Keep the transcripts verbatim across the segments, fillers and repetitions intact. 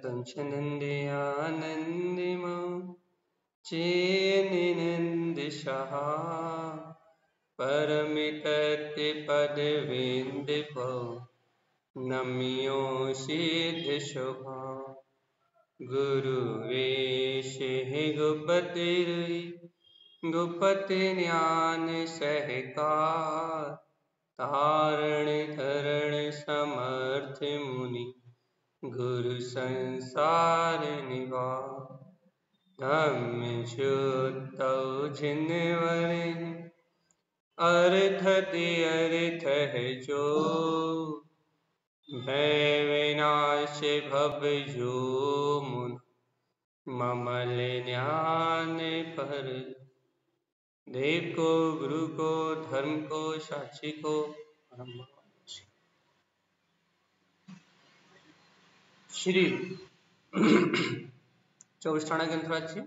संचनन्द्यानन्दिमा चेनिनन्दिशः परमितत्पदवेन्दिपो नम्यो सिद्धिशुभा गुरुवेशे गुपतिर्हि गुपति ज्ञान सहकार तारण धरण समर्थ मुनि गुरु संसार निवार धम्म ज्योतौ जिनवर अर्थ अर्थ है जो भय विनाश भव जो मुन ममल ज्ञान पर देव को गुरु को धर्म को साक्षी को श्री चौबीस ठाणा के अंतराक्षी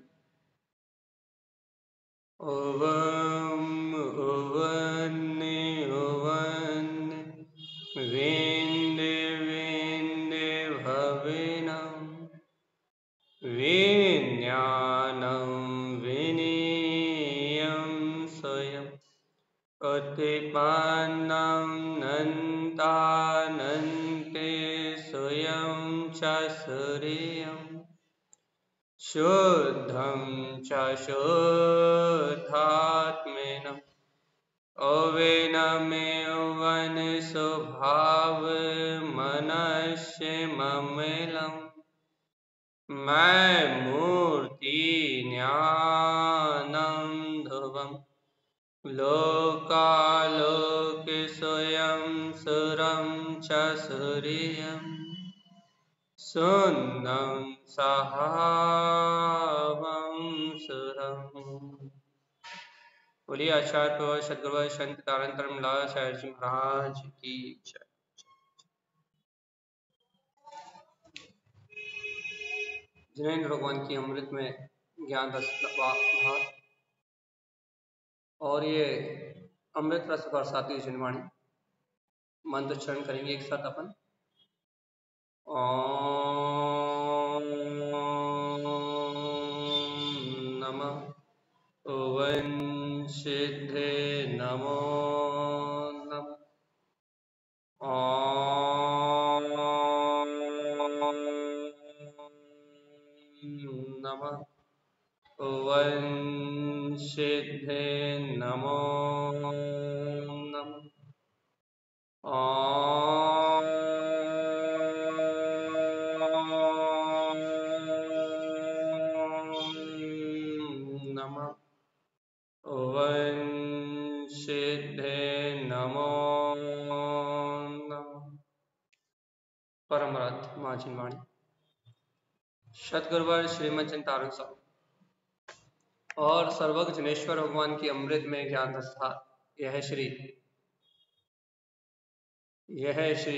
ओवम ओवन ओवन वेंद वेंद भविनम विज्ञानम विनीयम स्वयं अतिपान्नं नन्तानन्ते स्वयं च सूर्यं शुद्धं च शुद्धात्मेन अवेनमेवन स्वभावमनस्य ममेलं मैं मूर्ति ज्ञानं ध्रुवम् लोकालोक स्वयं सुरं च सूर्यं सुन्दं सहावं सुरम्। बोलिए आचार्य प्रवर सद्गुरु संत तारतम लाल साहब जी महाराज की जय। जिनेन्द्र भगवान की अमृत में ज्ञान रस धार और ये अमृत रस बरसाती जिनवाणी मंत्र उच्चारण करेंगे एक साथ अपन। ओम नमः ओवं सिद्धे नमो नमः ओम नमः ओवं सिद्धे नमो नमः ओम नमः ओवं सिद्धे नमो नमः। परमरथ मां जिनवाणी सतगुरुवर श्रीमद चिंतारण साहब और सर्वज्ञ जनेश्वर भगवान की अमृत में ज्ञान रसथा यह श्री यह श्री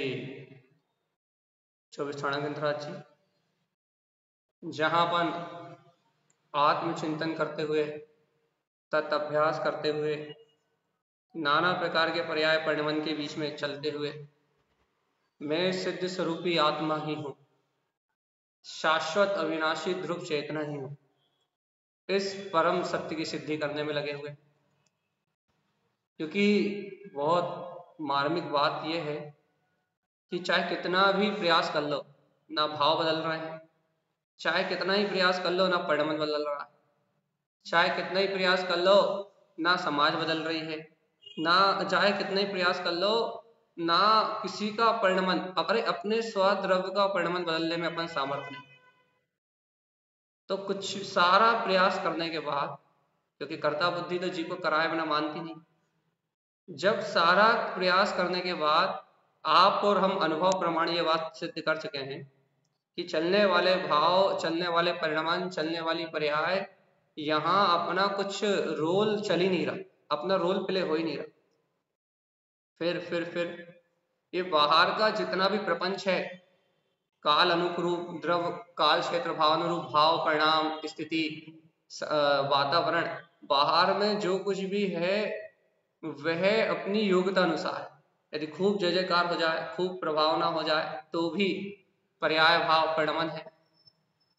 चौबीस ठाणा गंधराज जी जहां अपन आत्मचिंतन करते हुए तत् अभ्यास करते हुए नाना प्रकार के पर्याय परिणमन के बीच में चलते हुए मैं सिद्ध स्वरूपी आत्मा ही हूं, शाश्वत अविनाशी ध्रुव चेतना ही हूं, इस परम सत्य की सिद्धि करने में लगे हुए। क्योंकि बहुत मार्मिक बात यह है कि चाहे कितना भी प्रयास कर लो ना भाव बदल रहे हैं, चाहे कितना ही प्रयास कर लो ना परिणमन बदल रहा है, चाहे कितना ही प्रयास कर लो ना समाज बदल रही है, ना चाहे कितना ही प्रयास कर लो ना किसी का परिणमन अरे अपने स्वद्रव्य का परिणमन बदलने में अपन सामर्थ्य नहीं। तो कुछ सारा प्रयास करने के बाद, क्योंकि कर्ता बुद्धि तो जीव को कराए बिना मानती नहीं, जब सारा प्रयास करने के बाद आप और हम अनुभव प्रमाण ये बात सिद्ध कर चुके हैं कि चलने वाले भाव, चलने वाले परिणमन, चलने वाली पर्याय, यहाँ अपना कुछ रोल चल ही नहीं रहा, अपना रोल प्ले हो ही नहीं रहा। फिर फिर फिर ये बाहर का जितना भी प्रपंच है, काल अनुरूप द्रव, काल क्षेत्र भावानुरूप भाव, परिणाम, स्थिति, वातावरण, बाहर में जो कुछ भी है वह अपनी योग्यता अनुसार, यदि खूब जय जयकार हो जाए, खूब प्रभावना हो जाए तो भी पर्याय भाव परिणमन है।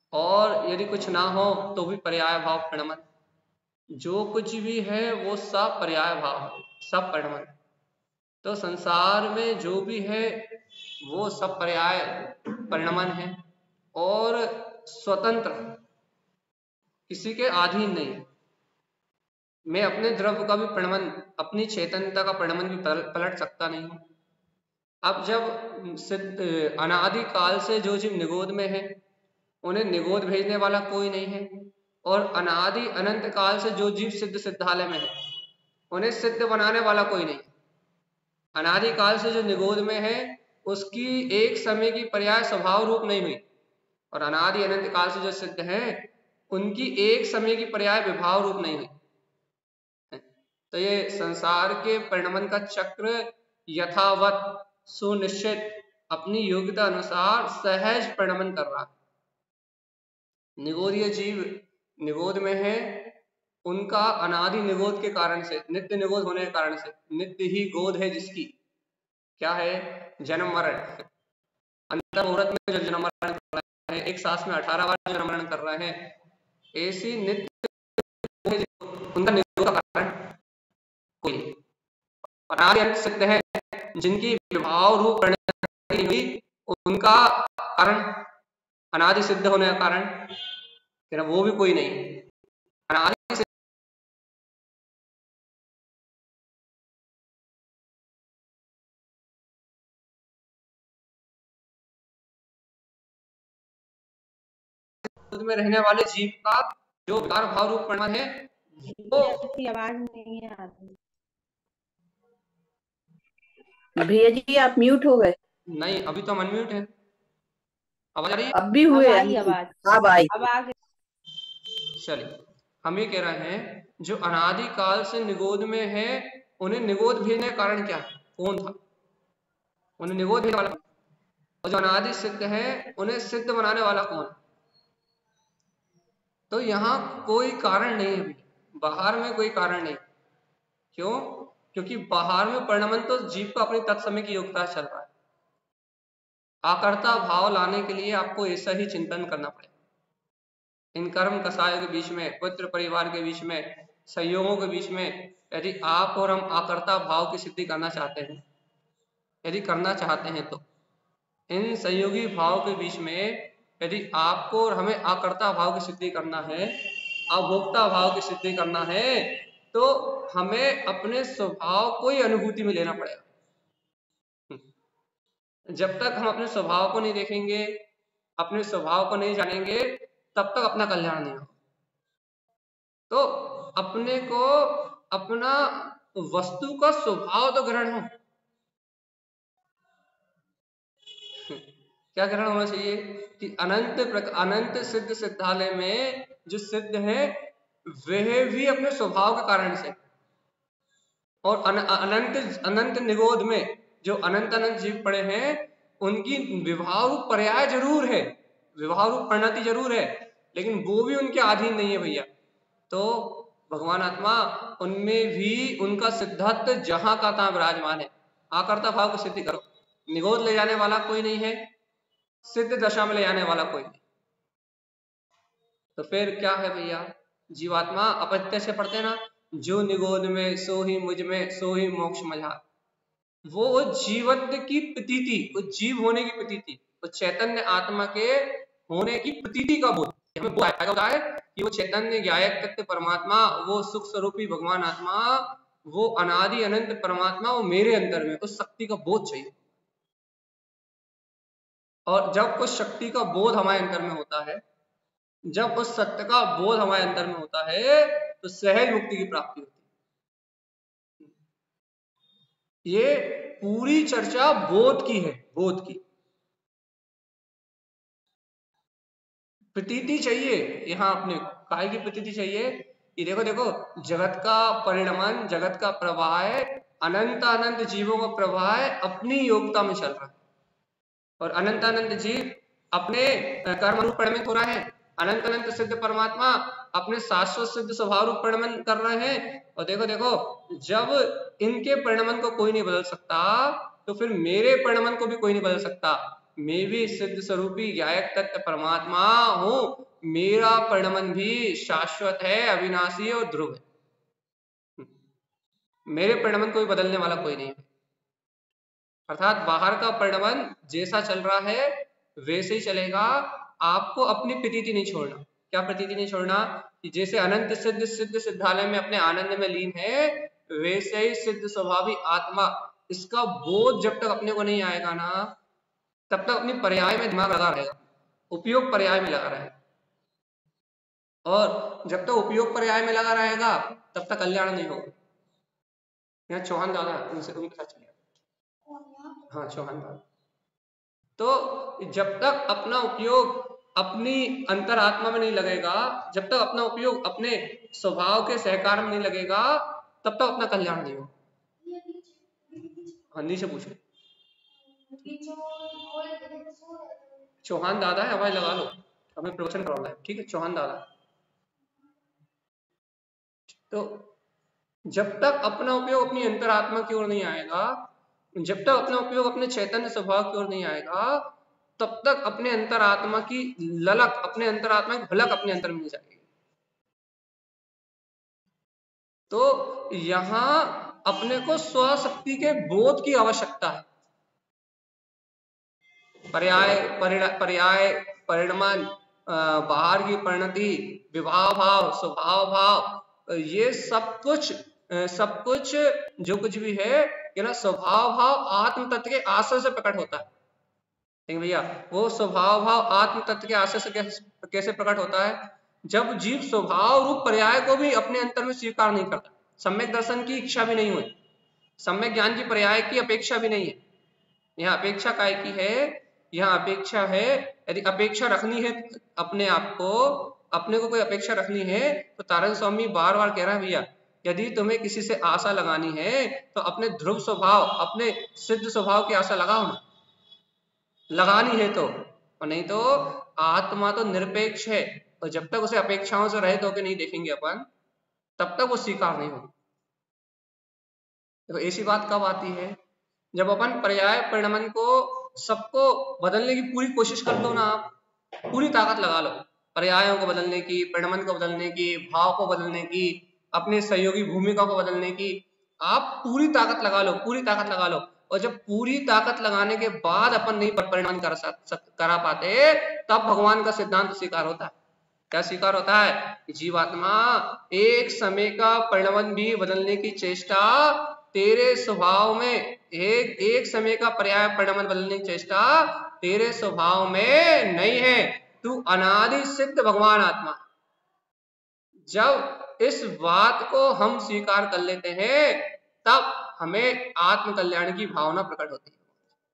और यदि कुछ ना हो तो भी पर्याय भाव परिणमन। जो कुछ भी है वो सब पर्याय भाव है, सब परिणमन। तो संसार में जो भी है वो सब पर्याय परिणमन है और स्वतंत्र, किसी के अधीन नहीं। मैं अपने द्रव्य का भी परिणमन, अपनी चैतन्यता का परिणमन भी पलट सकता नहीं हूं। अब जब सिद्ध अनादि काल से जो जीव निगोद में है उन्हें निगोद भेजने वाला कोई नहीं है, और अनादि अनंत काल से जो जीव सिद्ध सिद्धालय में है उन्हें सिद्ध बनाने वाला कोई नहीं। अनादि काल से जो निगोद में है उसकी एक समय की पर्याय स्वभाव रूप नहीं हुई, और अनादि अनंत काल से जो सिद्ध है उनकी एक समय की पर्याय विभाव रूप नहीं हुई। तो ये संसार के परिणमन का चक्र यथावत सुनिश्चित अपनी योग्यता अनुसार सहज परिणमन कर रहा है। निगोदीय जीव निगोद में है, उनका अनादि निगोद के कारण से, नित्य निगोद होने के कारण से, नित्य ही गोद है जिसकी, क्या है, जन्म मरण। अंतर मुहूर्त में जो जन्म मरण कर रहे हैं, एक सांस में अठारह बार जन्म मरण कर रहे हैं, ऐसी नित्य उनका निगोद का कारण कोई नहीं। अनादि अंत सिद्ध है जिनकी विभाव रूप परिणति हुई, उनका कारण अनादि सिद्ध होने का कारण वो भी कोई नहीं। अनादि में रहने वाले जीव का जो विकार भाव रूप परिणाम है वो आवाज नहीं आती। भैया जी आप म्यूट हो गए। नहीं, अभी तो हम अनम्यूट है। आवाज आ रही है? अब भी हुए आवाज, अब आई। अब आ गई। चलिए, हम ये कह रहे हैं जो अनादि काल से निगोद में है उन्हें निगोद भेजने का कारण क्या है, कौन था, उन्हें निगोद भेजने वाला, और जो अनादि सिद्ध है उन्हें सिद्ध बनाने वाला कौन। तो यहाँ कोई कारण नहीं है, बाहर में कोई कारण नहीं। क्यों? क्योंकि बाहर में परिणमन तो जीव को अपनी तत्समय की योग्यता चल रहा है। आकर्ता भाव लाने के लिए आपको ऐसा ही चिंतन करना पड़ेगा। इन कर्म कसायों के बीच में, पुत्र परिवार के बीच में, संयोगों के बीच में, यदि आप और हम आकर्ता भाव की सिद्धि करना चाहते हैं, यदि करना चाहते हैं तो इन संयोगी भाव के बीच में यदि आपको और हमें आकर्ता भाव की सिद्धि करना है, अभोक्ता भाव की सिद्धि करना है, तो हमें अपने स्वभाव को ही अनुभूति में लेना पड़ेगा। जब तक हम अपने स्वभाव को नहीं देखेंगे, अपने स्वभाव को नहीं जानेंगे, तब तक अपना कल्याण नहीं होगा। तो अपने को अपना वस्तु का स्वभाव तो ग्रहण हो। क्या ग्रहण होना चाहिए कि अनंत अनंत सिद्ध सिद्धालय में जो सिद्ध है वह भी अपने स्वभाव के कारण से, और अन, अनंत अनंत निगोद में जो अनंत अनंत जीव पड़े हैं उनकी विभाव रूप पर्याय जरूर है, विभाव रूप परिणति जरूर है, लेकिन वो भी उनके अधीन नहीं है भैया। तो भगवान आत्मा उनमें भी उनका सिद्धार्थ जहां का तहां विराजमान है। आकर्ता भाव की सिद्धि करो, निगोद ले जाने वाला कोई नहीं है, सिद्ध दशा में ले जाने वाला कोई नहीं। तो फिर क्या है भैया, जीवात्मा अपत्य से पढ़ते ना, जो निगोद में सो ही मुझ में सो ही मोक्ष मझार। वो जीवत्व की प्रतीति, वो जीव होने की प्रतीति, वो चैतन्य आत्मा के होने की प्रतीति का बोध हमें होता है कि वो चैतन्य ज्ञायक तत्व परमात्मा, वो सुख स्वरूपी भगवान आत्मा, वो अनादि अनंत परमात्मा, वो मेरे अंदर में, उस शक्ति का बोध चाहिए। और जब उस शक्ति का बोध हमारे अंदर में होता है, जब उस सत्य का बोध हमारे अंदर में होता है, तो सहज मुक्ति की प्राप्ति होती है। ये पूरी चर्चा बोध की है, बोध की। प्रतीति चाहिए यहाँ अपने को, काय की प्रतीति चाहिए कि देखो देखो जगत का परिणमन, जगत का प्रवाह है, अनंत अनंत जीवों का प्रवाह है, अपनी योग्यता में चल रहा है, और अनंत अनंत जीव अपने कर्म रूप परिणमित हो रहा है। अनंत अनंत सिद्ध परमात्मा अपने शाश्वत सिद्ध स्वभाव रूप परिणमन कर रहे हैं। और देखो देखो जब इनके परिणमन को कोई नहीं बदल सकता, तो फिर मेरे परिणमन को भी कोई नहीं बदल सकता। मैं भी सिद्ध स्वरूपी गायक तत्व परमात्मा हूं, मेरा परिणमन भी शाश्वत है, अविनाशी और ध्रुव है। मेरे परिणमन को भी बदलने वाला कोई नहीं है। अर्थात बाहर का परिणमन जैसा चल रहा है वैसे ही चलेगा, आपको अपनी प्रतीति नहीं छोड़ना। क्या प्रतीति नहीं छोड़ना? कि जैसे अनंत सिद्ध सिद्ध सिद्धालय में अपने आनंद में लीन है, वैसे ही सिद्ध स्वभावी आत्मा, इसका बोध जब तक अपने को नहीं आएगा ना, तब तक अपनी पर्याय में दिमाग लगा रहेगा, उपयोग पर्याय में लगा रहेगा। और जब तक उपयोग पर्याय में लगा रहेगा तब तक कल्याण नहीं होगा। यहाँ चौहान दादा उनसे उनके साथ चलिए। हाँ, चौहान दादा। तो जब तक अपना उपयोग अपनी अंतरात्मा में नहीं लगेगा, जब तक अपना उपयोग अपने स्वभाव के सहकार में नहीं लगेगा, तब तक अपना कल्याण नहीं होगा। हाँ, नीचे पूछो। चौहान दादा है, आवाज लगा लो, हमें प्रवचन करवाना है। ठीक है, चौहान दादा। तो जब तक अपना उपयोग अपनी अंतरात्मा की ओर नहीं आएगा, जब तक अपना उपयोग अपने चैतन्य स्वभाव की ओर नहीं आएगा, तब तक अपने अंतरात्मा की ललक, अपने अंतरात्मा की झलक अपने अंतर में नहीं जाएगी। तो यहां अपने को स्वशक्ति के बोध की आवश्यकता है। पर्याय पर्याय परिणमन, बाहर की परिणति, विभाव भाव, स्वभाव भाव, ये सब कुछ सब कुछ जो कुछ भी है ये ना स्वभाव भाव आत्म तत्व के आश्रय से प्रकट होता है। ठीक भैया, वो स्वभाव भाव आत्म तत्व के आश्रय से कैसे प्रकट होता है? जब जीव स्वभाव रूप पर्याय को भी अपने अंतर में स्वीकार नहीं करता, सम्यक दर्शन की इच्छा भी नहीं हुई, सम्यक ज्ञान की पर्याय की अपेक्षा भी नहीं है। यहाँ अपेक्षा काय की है? यहाँ अपेक्षा है, यदि अपेक्षा रखनी है अपने आप को, अपने को कोई अपेक्षा रखनी है, तो तारण स्वामी बार बार कह रहा है भैया, यदि तुम्हें किसी से आशा लगानी है तो अपने ध्रुव स्वभाव, अपने सिद्ध स्वभाव की आशा लगाओ ना, लगानी है तो। और नहीं तो आत्मा तो निरपेक्ष है, और जब तक उसे अपेक्षाओं से रहित होकर नहीं देखेंगे अपन, तब तक वो स्वीकार नहीं होगी। तो ऐसी बात कब आती है? जब अपन पर्याय परिणमन को, सबको बदलने की पूरी कोशिश कर दो ना, आप पूरी ताकत लगा लो पर्यायों को बदलने की, परिणमन को बदलने की, भाव को बदलने की, अपने सहयोगी भूमिका को बदलने की, आप पूरी ताकत लगा लो, पूरी ताकत लगा लो। और जब पूरी ताकत लगाने के बाद अपन नहीं परिणमन कर करा पाते, तब भगवान का सिद्धांत स्वीकार होता है। क्या स्वीकार होता है? जीवात्मा एक समय का परिणमन भी बदलने की चेष्टा तेरे स्वभाव में, एक एक समय का पर्याय परिणमन बदलने की चेष्टा तेरे स्वभाव में नहीं है। तू अनादि सिद्ध भगवान आत्मा। जब इस बात को हम स्वीकार कर लेते हैं, तब हमें आत्म कल्याण की भावना प्रकट होती है।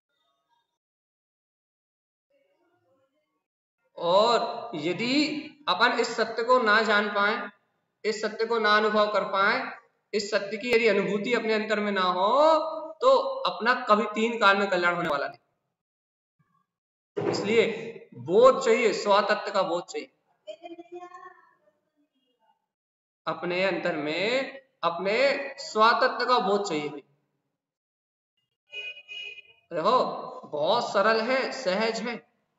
और यदि अपन इस सत्य को ना जान पाए, इस सत्य को ना अनुभव कर पाए, इस सत्य की यदि अनुभूति अपने अंतर में ना हो, तो अपना कभी तीन काल में कल्याण होने वाला नहीं। इसलिए बोध चाहिए, स्वतत्व का बोध चाहिए अपने अंतर में, अपने स्वतत्व का बोध चाहिए। देखो बहुत सरल है, सहज है।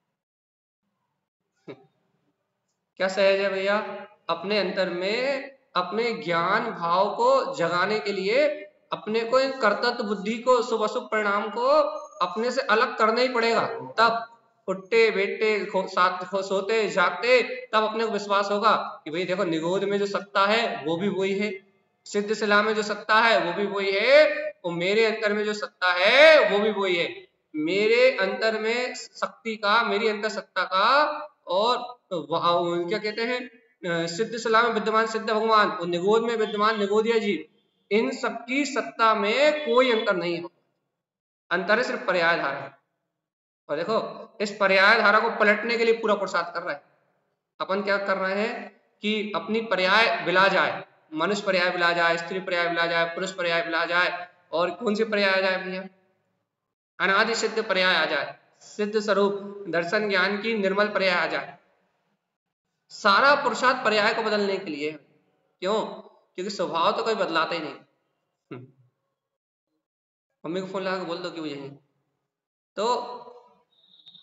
क्या सहज है भैया? अपने अंतर में अपने ज्ञान भाव को जगाने के लिए अपने को इन कर्तव्य बुद्धि को, शुभ अशुभ परिणाम को अपने से अलग करना ही पड़ेगा। तब उठते बैठते साथ सोते जागते तब अपने को विश्वास होगा कि भाई देखो, निगोद में जो सत्ता है वो भी वही है, सिद्ध शिला में जो सत्ता है वो भी वही है, और मेरे अंतर में जो सत्ता है वो भी वही है। मेरे अंतर में शक्ति का, मेरी अंतर सत्ता का, और क्या कहते हैं, सिद्ध शिला में विद्यमान सिद्ध भगवान और निगोद में विद्यमान निगोदिया जीव, इन सबकी सत्ता में कोई अंतर नहीं है। अंतर है सिर्फ पर्याय धारा है। और देखो इस पर्याय धारा को पलटने के लिए पूरा पुरुषार्थ कर रहा है। अपन क्या कर रहे हैं कि अपनी पर्याय बिला जाए, मनुष्य पर्याय बिला जाए, स्त्री पर्याय बिला जाए, पुरुष पर्याय बिला जाए, और कौन सी पर्याय आ जाए भैया? अनादि सिद्ध पर्याय आ जाए, सिद्ध स्वरूप दर्शन ज्ञान की निर्मल पर्याय आ जाए। सारा पुरुषार्थ पर्याय को बदलने के लिए। क्यों? क्योंकि स्वभाव तो कोई बदलाता ही नहीं। मम्मी को फोन लगा के बोल दो कि वो यही। तो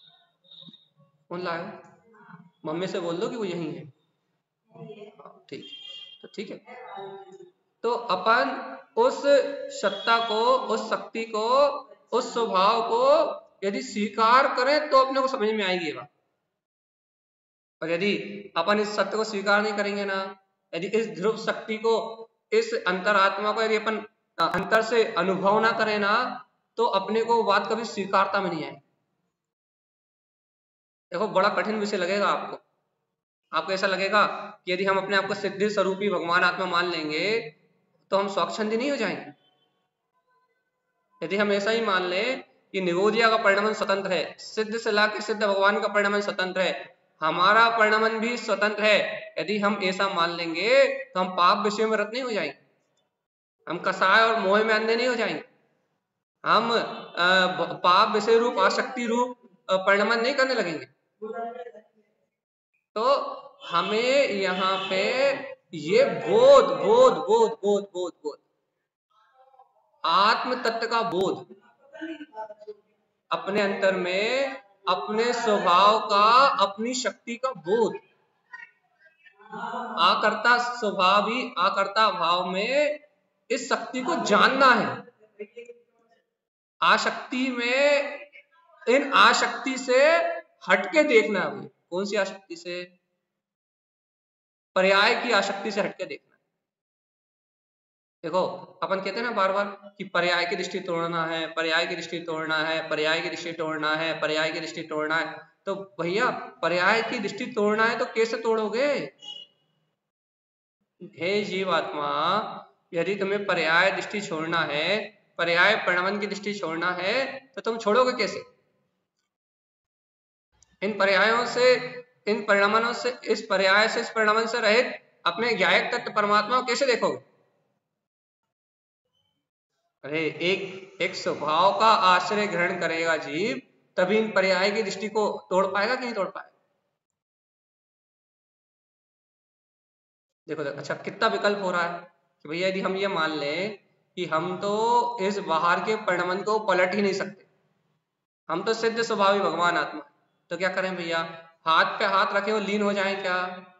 कौन लाएगा? मम्मी से बोल दो कि वो यहीं है। ठीक, तो ठीक है। तो अपन उस सत्ता को, उस शक्ति को, उस स्वभाव को यदि स्वीकार करें तो अपने को समझ में आएगी बात। और यदि अपन इस सत्य को स्वीकार नहीं करेंगे ना, यदि इस ध्रुव शक्ति को, इस अंतरात्मा को यदि अपन अंतर से अनुभव ना करें ना, तो अपने को बात कभी स्वीकारता में नहीं आएगी। देखो बड़ा कठिन विषय लगेगा आपको। आपको ऐसा लगेगा कि यदि हम अपने आप को सिद्धि स्वरूपी भगवान आत्मा मान लेंगे तो हम स्वच्छंदी नहीं हो जाएंगे। यदि हम ऐसा ही मान लें कि निगोजिया का परिणमन स्वतंत्र है, सिद्ध से ला के सिद्ध भगवान का परिणमन स्वतंत्र है, हमारा परिणमन भी स्वतंत्र है, यदि हम ऐसा मान लेंगे तो हम पाप विषय में रत नहीं हो जाएंगे, हम कसाय और मोह में अंधे नहीं हो जाएंगे, हम पाप विषय रूप आसक्ति रूप परिणमन नहीं करने लगेंगे। तो हमें यहाँ पे ये बोध बोध बोध बोध बोध बोध आत्म तत्व का बोध, अपने अंतर में अपने स्वभाव का, अपनी शक्ति का बोध, आकर्ता स्वभाव ही आकर्ता भाव में इस शक्ति को जानना है। आशक्ति में, इन आशक्ति से हटके देखना है। कौन सी आशक्ति से? पर्याय की आशक्ति से हटके देखना। देखो अपन कहते हैं ना बार बार कि पर्याय की दृष्टि तोड़ना है, पर्याय की दृष्टि तोड़ना है, पर्याय की दृष्टि तोड़ना है, पर्याय की दृष्टि तोड़ना है। तो भैया पर्याय की दृष्टि तोड़ना है तो कैसे तोड़ोगे? हे जीवात्मा, यदि तुम्हें पर्याय दृष्टि छोड़ना है, पर्याय परिणमन की दृष्टि छोड़ना है, तो तुम छोड़ोगे कैसे? इन पर्यायों से, इन परिणमनों से, इस पर्याय से, इस परिणमन से रहित अपने ज्ञायक तत्व परमात्मा को कैसे देखोगे? अरे एक एक स्वभाव का आश्रय ग्रहण करेगा जीव, तभी इन पर्याय की दृष्टि को तोड़ पाएगा कि नहीं तोड़ पाएगा? देखो, देखो अच्छा कितना विकल्प हो रहा है कि भैया यदि हम ये मान लें कि हम तो इस बाहर के परिणमन को पलट ही नहीं सकते, हम तो सिद्ध स्वभावी भगवान आत्मा, तो क्या करें भैया? हाथ पे हाथ रखे और लीन हो जाएं क्या?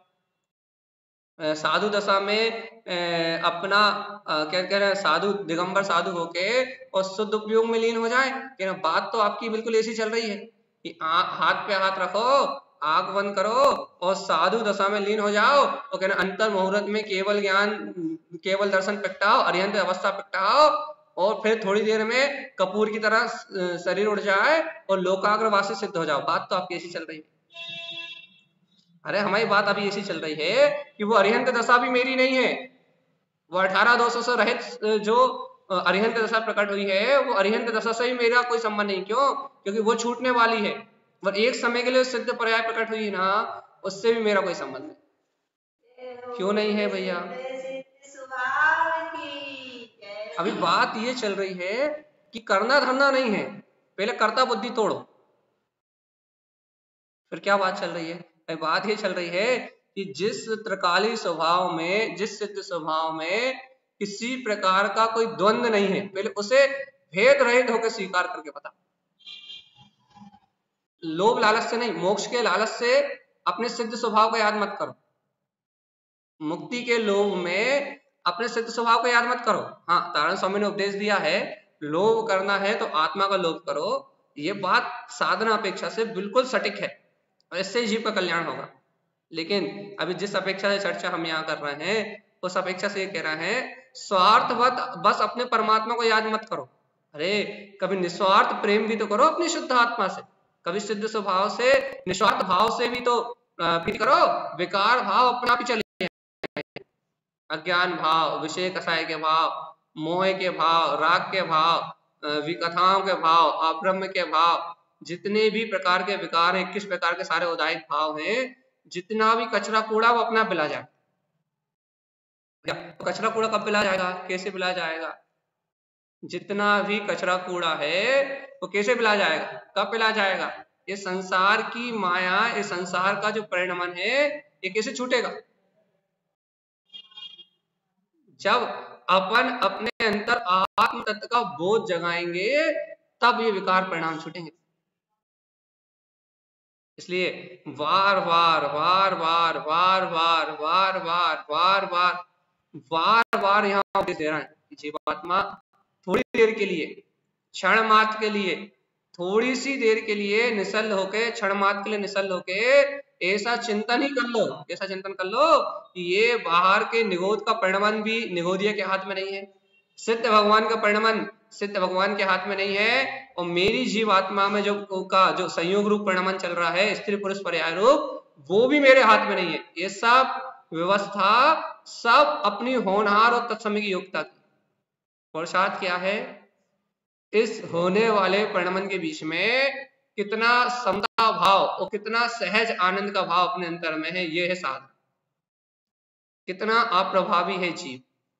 साधु दशा में अपना क्या कह रहे हैं, साधु दिगंबर साधु होके और शुद्ध उपयोग में लीन हो जाए? क्या बात तो आपकी बिल्कुल ऐसी चल रही है कि आ, हाथ पे हाथ रखो, आंख बंद करो और साधु दशा में लीन हो जाओ, और कहना अंतर मुहूर्त में केवल ज्ञान, केवल दर्शन प्रगटाओ, अरिहंत अवस्था प्रगटाओ, और फिर थोड़ी देर में कपूर की तरह शरीर उड़ जाए और लोकाग्रवासी सिद्ध हो जाओ। बात तो आपकी ऐसी चल रही है। अरे हमारी बात अभी ऐसी चल रही है कि वो अरिहंत दशा भी मेरी नहीं है, वो अठारह दोषों से रहित जो अरिहंत दशा प्रकट हुई है, वो अरिहंत दशा से ही मेरा कोई संबंध नहीं। क्यों? क्योंकि वो छूटने वाली है, और एक समय के लिए सिद्ध पर्याय प्रकट हुई ना, उससे भी मेरा कोई संबंध नहीं। क्यों नहीं है भैया? अभी बात ये चल रही है कि करना धरना नहीं है, पहले कर्ता बुद्धि तोड़ो, फिर क्या बात चल रही है? बात ये चल रही है कि जिस त्रिकाली स्वभाव में, जिस सिद्ध स्वभाव में किसी प्रकार का कोई द्वंद्व नहीं है, पहले उसे भेद रहित होकर स्वीकार करके बता। लोभ लालच से नहीं, मोक्ष के लालच से अपने सिद्ध स्वभाव को याद मत करो, मुक्ति के लोभ में अपने सिद्ध स्वभाव को याद मत करो। हाँ, तारण स्वामी ने उपदेश दिया है लोभ करना है तो आत्मा का लोभ करो, ये बात साधना अपेक्षा से बिल्कुल सटीक है, और इससे जीव का कल्याण होगा। लेकिन अभी जिस अपेक्षा से चर्चा हम यहाँ कर रहे हैं, उस अपेक्षा से ये कह रहा है स्वार्थवत बस अपने परमात्मा को याद मत करो। अरे कभी निस्वार्थ प्रेम भी तो करो अपनी शुद्ध आत्मा से, कभी सिद्ध स्वभाव से, निस्वार्थ भाव से भी तो प्रीति करो। विकार भाव अपना भी चले, अज्ञान भाव, विषय कसाय के भाव, मोह के भाव, राग के भाव, विकथाओं के भाव, अब्रह्म के भाव, जितने भी प्रकार के विकार हैं, इक्कीस प्रकार के सारे उदाहित भाव हैं, जितना भी कचरा कूड़ा वो अपना पिला जाए। तो कचरा कूड़ा कब पिला जाएगा? कैसे पिला जाएगा? जितना भी कचरा कूड़ा है वो कैसे पिला जाएगा? कब पिला जाएगा? ये संसार की माया, ये संसार का जो परिणमन है, ये कैसे छूटेगा? जब अपन अपने अंतर आत्म तत्व का बोध जगाएंगे, तब ये विकार परिणाम छूटेंगे। इसलिए वार वार वार वार वार वार वार वार वार वार वार वार यहाँ उपदेश दे रहा है कि जीवात्मा थोड़ी देर के लिए, क्षण मात्र के लिए, थोड़ी सी देर के लिए निश्चल होके, क्षण मात्र के लिए निश्चल होके ऐसा चिंतन ही कर लो, ऐसा चिंतन कर लो कि ये बाहर के निगोद का परिणमन भी निगोदिया के हाथ में नहीं है, सिद्ध भगवान का परिणमन सिद्ध भगवान के हाथ में नहीं है, और मेरी जीवात्मा में जो का जो संयोग रूप परिणमन चल रहा है, स्त्री पुरुष पर्याय रूप, वो भी मेरे हाथ में नहीं है। ये सब व्यवस्था सब अपनी होनहार और तत्समय की योग्यता की। पुरुषार्थ क्या है? इस होने वाले परिणमन के बीच में कितना समता भाव और कितना सहज आनंद का भाव अपने अंतर में है, ये है साधन। कितना अप्रभावी है जीव।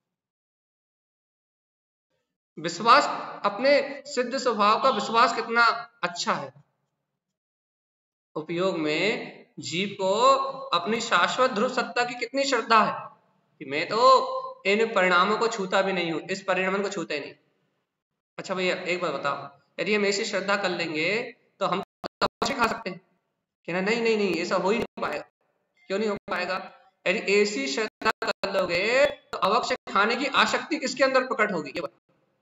विश्वास, अपने सिद्ध स्वभाव का विश्वास कितना अच्छा है। उपयोग में जीव को अपनी शाश्वत ध्रुव सत्ता की कितनी श्रद्धा है कि मैं तो इन परिणामों को छूता भी नहीं हूं, इस परिणाम को छूता ही नहीं। अच्छा भैया एक बात बताओ, यदि हम ऐसी श्रद्धा कर लेंगे तो हम अवश्य खा सकते हैं? कहना नहीं नहीं नहीं, ऐसा हो ही नहीं पाएगा। क्यों नहीं हो पाएगा? यदि ऐसी श्रद्धा कर लोगे तो अवश्य खाने की आसक्ति किसके अंदर प्रकट होगी? ये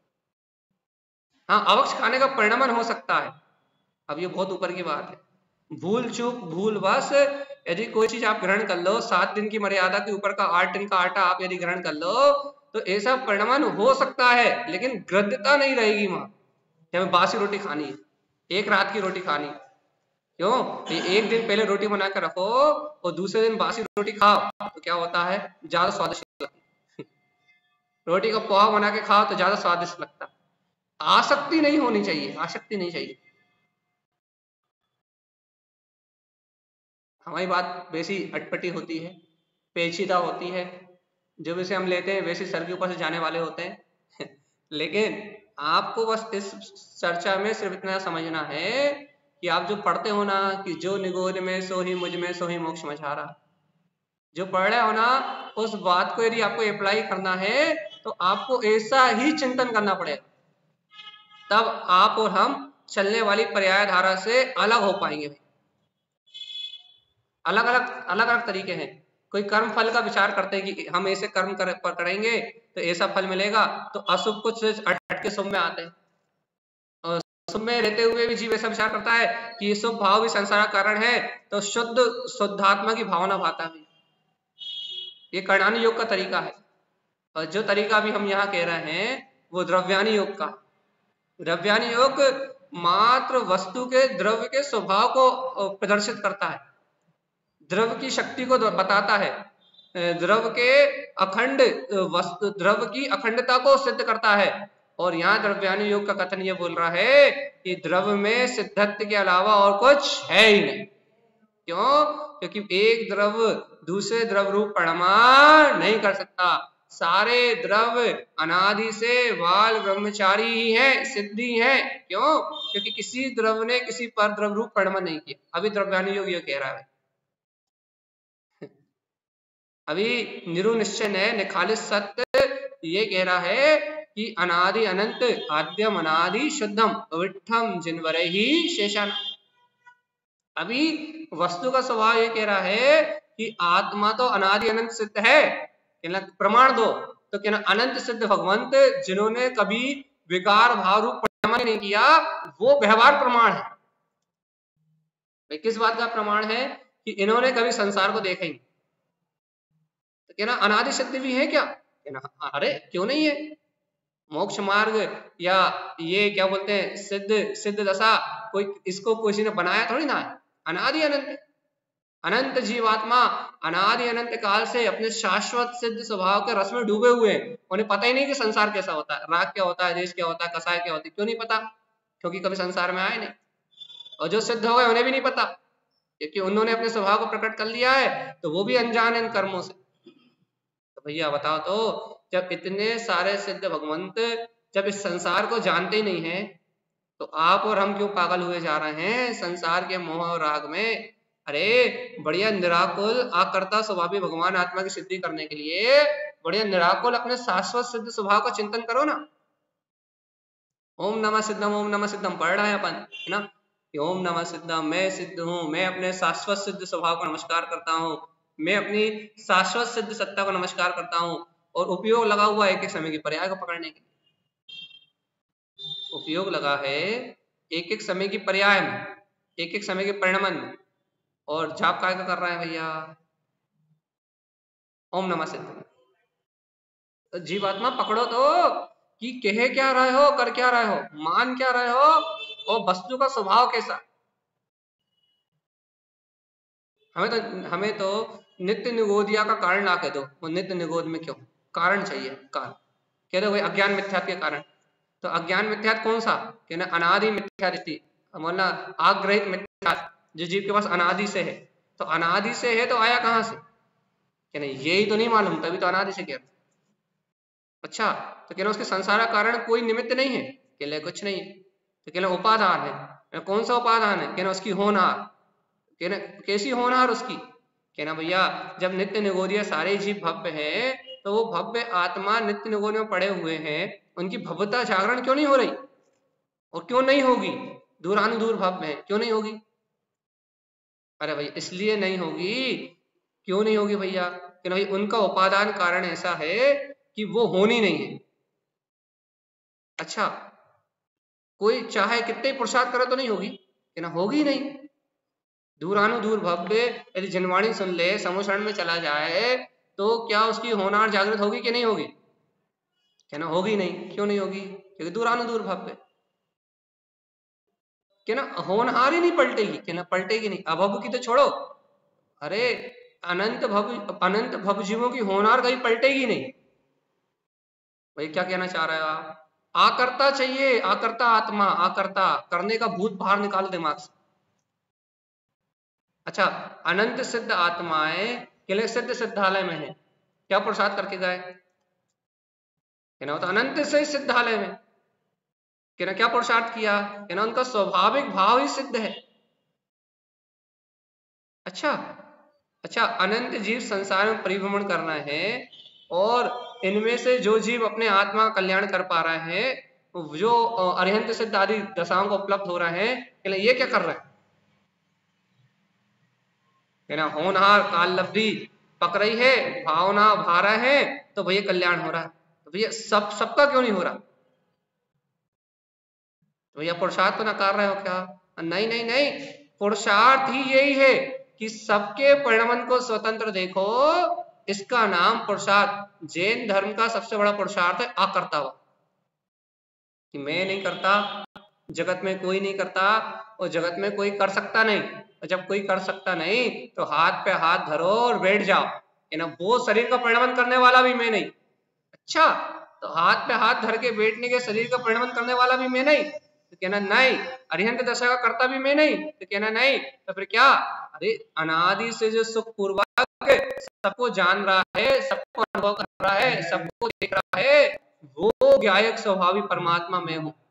हाँ, अवक्ष खाने का परिणमन हो सकता है। अब ये बहुत ऊपर की बात है। भूल चूक भूल बस यदि कोई चीज आप ग्रहण कर लो, सात दिन की मर्यादा के ऊपर का आठ दिन का आटा आप यदि ग्रहण कर लो तो ऐसा परिणमन हो सकता है, लेकिन गृद्धता नहीं रहेगी वहां। हमें बासी रोटी खानी है, एक रात की रोटी खानी, क्यों? तो एक दिन पहले रोटी बना कर रखो और दूसरे दिन बासी रोटी खाओ तो क्या होता है? ज्यादा स्वादिष्ट लगता है। रोटी का पोहा बना के खाओ तो ज्यादा स्वादिष्ट लगता है। आसक्ति नहीं होनी चाहिए, आसक्ति नहीं चाहिए। हमारी बात वैसी अटपटी होती है, पेचीदा होती है, जो वैसे हम लेते हैं वैसे सर के ऊपर से जाने वाले होते हैं। लेकिन आपको बस इस चर्चा में सिर्फ इतना समझना है कि आप जो पढ़ते हो ना कि जो निगोद में सो ही मुझ में सो ही मोक्ष मझारा, जो पढ़ रहे हो ना उस बात को यदि आपको अप्लाई करना है तो आपको ऐसा ही चिंतन करना पड़ेगा, तब आप और हम चलने वाली पर्याय धारा से अलग हो पाएंगे। अलग अलग अलग अलग तरीके हैं। कोई कर्म फल का विचार करते हैं कि हम ऐसे कर्म कर, पर करेंगे तो ऐसा फल मिलेगा, तो अशुभ कुछ हट के शुभ में आते हैं, और शुभ में रहते हुए भी जीव ऐसा विचार करता है कि ये शुभ भाव भी संसार का कारण है, तो शुद्ध शुद्धात्मा की भावना भाता है। ये कर्णानी योग का तरीका है, और जो तरीका भी हम यहाँ कह रहे हैं वो द्रव्यानी योग का। द्रव्यानी योग मात्र वस्तु के द्रव्य के स्वभाव को प्रदर्शित करता है, द्रव्य की शक्ति को बताता है, द्रव्य के अखंड वस्तु द्रव्य की अखंडता को सिद्ध करता है। और यहाँ द्रव्यानी योग का कथन ये बोल रहा है कि द्रव्य में सिद्धत्व के अलावा और कुछ है ही नहीं। क्यों? क्योंकि एक द्रव्य दूसरे द्रव्य रूप परिणमन नहीं कर सकता। सारे द्रव्य अनादि से बाल ब्रह्मचारी ही हैं, सिद्धि हैं। क्यों? क्योंकि किसी द्रव्य ने किसी पर द्रव्य रूप परिणमन नहीं किया। अभी द्रव्यानी योग ये कह रहा है, अभी निरुनिश्चय है निखालिस सत्य ये कह रहा है कि अनादि अनंत आद्यम अनादि शुद्धम विठम जिनवरे ही शेषान। अभी वस्तु का स्वभाव ये कह रहा है कि आत्मा तो अनादि अनंत सिद्ध है, प्रमाण दो, तो कहना अनंत सिद्ध भगवंत जिन्होंने कभी विकार भाव रूप परिणमन नहीं किया वो व्यवहार प्रमाण है। किस बात का प्रमाण है? कि इन्होंने कभी संसार को देखा ही, तो कहना अनादि सिद्ध भी है क्या? कहना अरे क्यों नहीं है। मोक्ष मार्ग या ये क्या बोलते हैं सिद्ध सिद्ध दशा, कोई इसको किसी ने बनाया थोड़ी ना है, अनादि अनंत अनंत जीवात्मा अनादि अनंत काल से अपने शाश्वत सिद्ध स्वभाव के रस में डूबे हुए हैं। उन्हें पता ही नहीं कि संसार कैसा होता है, राग क्या होता है, देश क्या होता है, कसाय क्या होती है। क्यों नहीं पता? क्योंकि कभी संसार में आए नहीं। और जो सिद्ध हो गए उन्हें भी नहीं पता, क्योंकि उन्होंने अपने स्वभाव को प्रकट कर लिया है, तो वो भी अनजान है इन कर्मों से। तो भैया बताओ तो, जब इतने सारे सिद्ध भगवंत जब इस संसार को जानते ही नहीं है, तो आप और हम क्यों पागल हुए जा रहे हैं संसार के मोह और राग में? अरे बढ़िया निराकुल आकर्ता स्वभावी भगवान आत्मा की सिद्धि करने के लिए बढ़िया निराकुल अपने शाश्वत सिद्ध स्वभाव का चिंतन करो ना। ओम नमः सिद्धम ओम नमः सिद्धम पढ़ रहे हैं अपन, है ना? कि ओम नमः सिद्धम, मैं सिद्ध हूँ, मैं अपने शाश्वत सिद्ध स्वभाव को नमस्कार करता हूँ, मैं अपनी शाश्वत सिद्ध सत्ता को नमस्कार करता हूँ। और उपयोग लगा हुआ एक एक समय की पर्याय को पकड़ने के लिए, उपयोग लगा है एक एक समय की पर्याय में, एक एक समय के परिणमन में। और जाप काय का कर रहा है भैया? ओम नमः सिद्धम। तो जीवात्मा पकड़ो तो कि कह क्या रहे हो, कर क्या रहे हो, मान क्या रहे हो, और वस्तु का स्वभाव कैसा। हमें तो हमें तो नित्य निगोदिया का कारण ला के दो। वो नित्य निगोद में क्यों? कारण चाहिए, कारण। कह दो भाई अज्ञान मिथ्यात्व के कारण। तो अज्ञान मिथ्यात्व कौन सा? कहना अनादि मिथ्या दृष्टि, बोलना आग्रहित मिथ्यात्व जो जीव के पास अनादि से है। तो अनादि से है तो आया कहां से? कहना यही तो नहीं मालूम, तभी तो अनादि से कह। अच्छा, तो कहना उसके संसार का कारण कोई निमित्त नहीं है? कहले कुछ नहीं है। तो कहना उपादान है। कौन सा उपादान है? कहना उसकी होनार। कहना कैसी होनार उसकी? कहना भैया जब नित्य निगोदिया सारे जीव भव्य हैं, तो वो भव्य आत्मा नित्य निगोद में पड़े हुए हैं, उनकी भव्यता जागरण क्यों नहीं हो रही? और क्यों नहीं होगी? दूरानुदूर भव्य है, क्यों नहीं होगी? अरे भाई इसलिए नहीं होगी। क्यों नहीं होगी भैया? कि भाई उनका उपादान कारण ऐसा है कि वो होनी नहीं है। अच्छा, कोई चाहे कितने पुरुषार्थ करे तो नहीं होगी? कि ना होगी नहीं। दूरानुदूर भव्य यदि जनवाणी सुन ले, समुशरण में चला जाए, तो क्या उसकी होनार जागृत होगी कि नहीं होगी? क्या ना होगी नहीं। क्यों नहीं होगी? क्योंकि दूरानुदूर भव्य। क्या ना होनहार ही नहीं पलटेगी। क्या ना पलटेगी नहीं। अभव की तो छोड़ो, अरे अनंत भव अनंत भव जीवों की होनार कहीं पलटेगी नहीं। भाई क्या कहना चाह रहे हो आप? आकर्ता चाहिए, आकर्ता आत्मा, आकर्ता करने का भूत बाहर निकालो दिमाग से। अच्छा, अनंत सिद्ध आत्माएं किले सिद्ध सिद्धालय में है, क्या प्रसाद करके गए? कहना तो अनंत से सिद्धालय में। कहना क्या पुरुषार्थ किया? कहना उनका स्वाभाविक भाव ही सिद्ध है। अच्छा अच्छा, अनंत जीव संसार में परिभ्रमण करना है, और इनमें से जो जीव अपने आत्मा का कल्याण कर पा रहे हैं, जो अरिहंत सिद्ध आदि दशाओं को उपलब्ध हो रहे हैं, कहना ये क्या कर रहे हैं? कहना होनहार काल लब्धि पक रही है, भावना भा रहे हैं, तो भैया कल्याण हो रहा है। तो भैया सब सबका क्यों नहीं हो रहा? तो भैया पुरुषार्थ को नकार रहे हो क्या? नहीं नहीं नहीं, पुरुषार्थ ही यही है कि सबके परिणमन को स्वतंत्र देखो। इसका नाम पुरुषार्थ। जैन धर्म का सबसे बड़ा पुरुषार्थ है आकर्ता हुआ, कि मैं नहीं करता, जगत में कोई नहीं करता, और जगत में कोई कर सकता नहीं। और जब कोई कर सकता नहीं तो हाथ पे हाथ धरो और बैठ जाओ, है ना, वो शरीर का परिणमन करने वाला भी मैं नहीं। अच्छा, तो हाथ पे हाथ धर के बैठने के शरीर का परिणमन करने वाला भी मैं नहीं, तो कहना नहीं। अरिहंत दशा का कर्ता भी मैं नहीं, तो कहना नहीं। तो फिर क्या? अरे अनादि से जो सुख पूर्वक सबको जान रहा है, सबको अनुभव कर रहा है, सबको देख रहा है, वो ज्ञायक स्वभावी परमात्मा मैं हूं।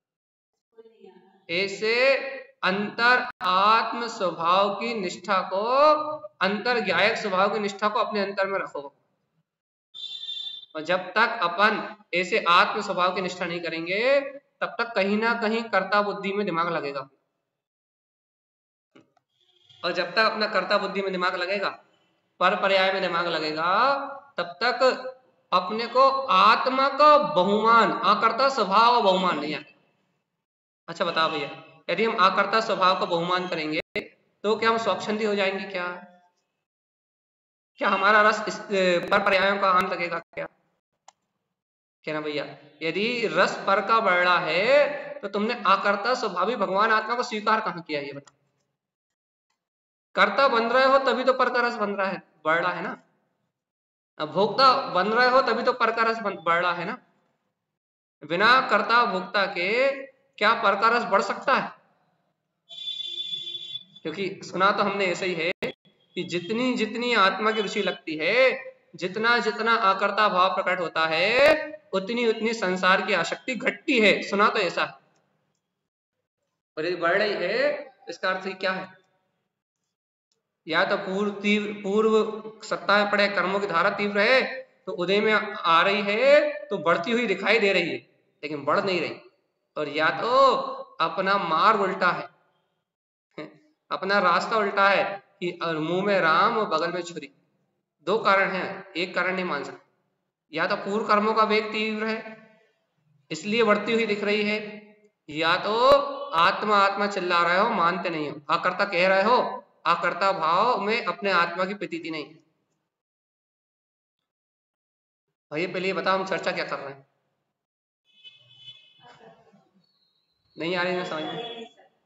ऐसे अंतर आत्म स्वभाव की निष्ठा को, अंतर ज्ञायक स्वभाव की निष्ठा को अपने अंतर में रखो। और जब तक अपन ऐसे आत्म स्वभाव की निष्ठा नहीं करेंगे, तब तक कहीं ना कहीं कर्ता बुद्धि में दिमाग लगेगा। और जब तक अपना कर्ता बुद्धि में दिमाग लगेगा, पर पर्याय में दिमाग लगेगा, तब तक अपने को आत्मा का बहुमान, आकर्ता स्वभाव का बहुमान नहीं आएगा। अच्छा बताओ भैया, यदि हम आकर्ता स्वभाव का बहुमान करेंगे तो क्या हम स्वच्छंदी हो जाएंगे? क्या क्या हमारा रस इस पर पर्यायों का आन लगेगा? क्या कहना भैया, यदि रस पर का बढ़ा है, तो तुमने आकर्ता स्वभावी भगवान आत्मा को स्वीकार कहां किया? ये बताओ। कर्ता बन रहे हो तभी तो पर का रस बन रहा है, बढ़ रहा है ना। भोक्ता बन रहे हो तभी तो पर का रस बढ़ रहा है ना। बिना कर्ता भोक्ता के क्या पर का रस बढ़ सकता है? क्योंकि सुना तो हमने ऐसे ही है कि जितनी जितनी आत्मा की रुचि लगती है, जितना जितना आकर्ता भाव प्रकट होता है, उतनी उतनी संसार की आसक्ति घटती है। सुना तो ऐसा है। और यदि बढ़ रही है, इसका अर्थ क्या है? या तो पूर्व तीव्र पूर्व सत्ता में पड़े कर्मों की धारा तीव्र है, तो उदय में आ रही है, तो बढ़ती हुई दिखाई दे रही है, लेकिन बढ़ नहीं रही। और या तो अपना मार्ग उल्टा है, अपना रास्ता उल्टा है कि मुंह में राम और बगल में छुरी। दो कारण हैं, एक कारण नहीं मान सकते। या तो पूर्व कर्मों का वेग तीव्र है इसलिए बढ़ती हुई दिख रही है, या तो आत्मा आत्मा चिल्ला रहे हो, मानते नहीं हो, अकर्ता कह रहे हो, अकर्ता भाव में अपने आत्मा की प्रतीति नहीं। भैया पहले ये बताओ हम चर्चा क्या कर रहे हैं? नहीं आ रही ना समझ में?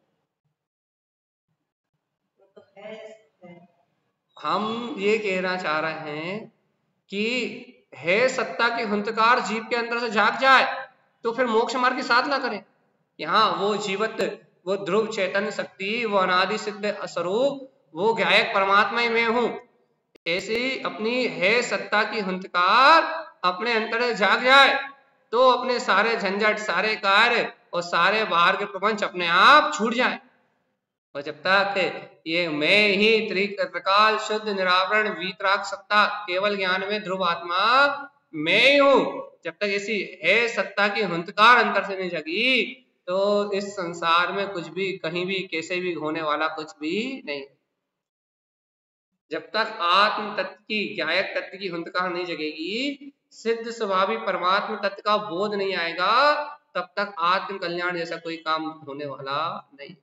हम ये कहना चाह रहे हैं कि है सत्ता की हुंकार जीव के अंदर से झाग जाए तो फिर मोक्ष मार्ग की साधना करें। यहाँ वो जीवत, वो ध्रुव चैतन्य शक्ति, वो अनादि सिद्ध स्वरूप, वो गायक परमात्मा ही मैं हूँ, ऐसी अपनी है सत्ता की हुंकार अपने अंतर से झाग जाए तो अपने सारे झंझट, सारे कार्य और सारे बाहर के प्रपंच अपने आप छूट जाए। और जब तक ये मैं ही त्रिकाल शुद्ध निरावरण वीतराग सत्ता केवल ज्ञान में ध्रुव आत्मा मैं ही हूँ, जब तक ऐसी है सत्ता की हुंकार अंतर से नहीं जगी तो इस संसार में कुछ भी कहीं भी कैसे भी होने वाला कुछ भी नहीं। जब तक आत्म तत्व की गायक तत्व की हुंकार नहीं जगेगी, सिद्ध स्वभावी परमात्म तत्व का बोध नहीं आएगा, तब तक आत्म कल्याण जैसा कोई काम होने वाला नहीं।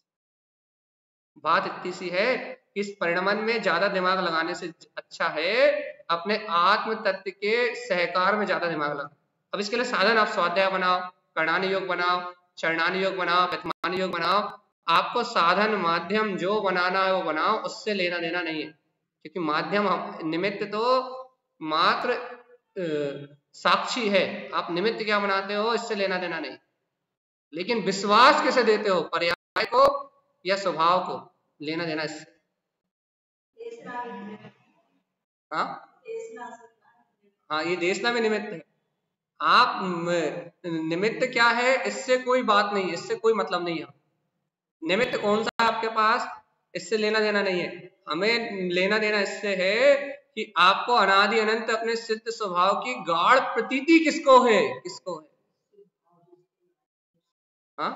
बात इतनी सी है कि इस परिणमन में ज्यादा दिमाग लगाने से अच्छा है अपने आत्म तत्व के सहकार में ज्यादा दिमाग लगा। अब इसके लिए साधन आप स्वाध्याय बनाओ, कर्णानि योग बनाओ, चरणानि योग बनाओ, व्यथमानि योग बनाओ, आपको साधन माध्यम जो बनाना है वो बनाओ, उससे लेना देना नहीं है, क्योंकि माध्यम निमित्त तो मात्र साक्षी है, आप निमित्त क्या बनाते हो इससे लेना देना नहीं। लेकिन विश्वास कैसे देते हो, पर्याय को या स्वभाव को, लेना देना इससे। हाँ हाँ, ये देशना में निमित्त है। आप निमित्त क्या है इससे कोई बात नहीं, इससे कोई मतलब नहीं है। निमित्त कौन सा है आपके पास, इससे लेना देना नहीं है। हमें लेना देना इससे है कि आपको अनादि अनंत अपने सिद्ध स्वभाव की गाढ़ प्रतीति किसको है, किसको है। हाँ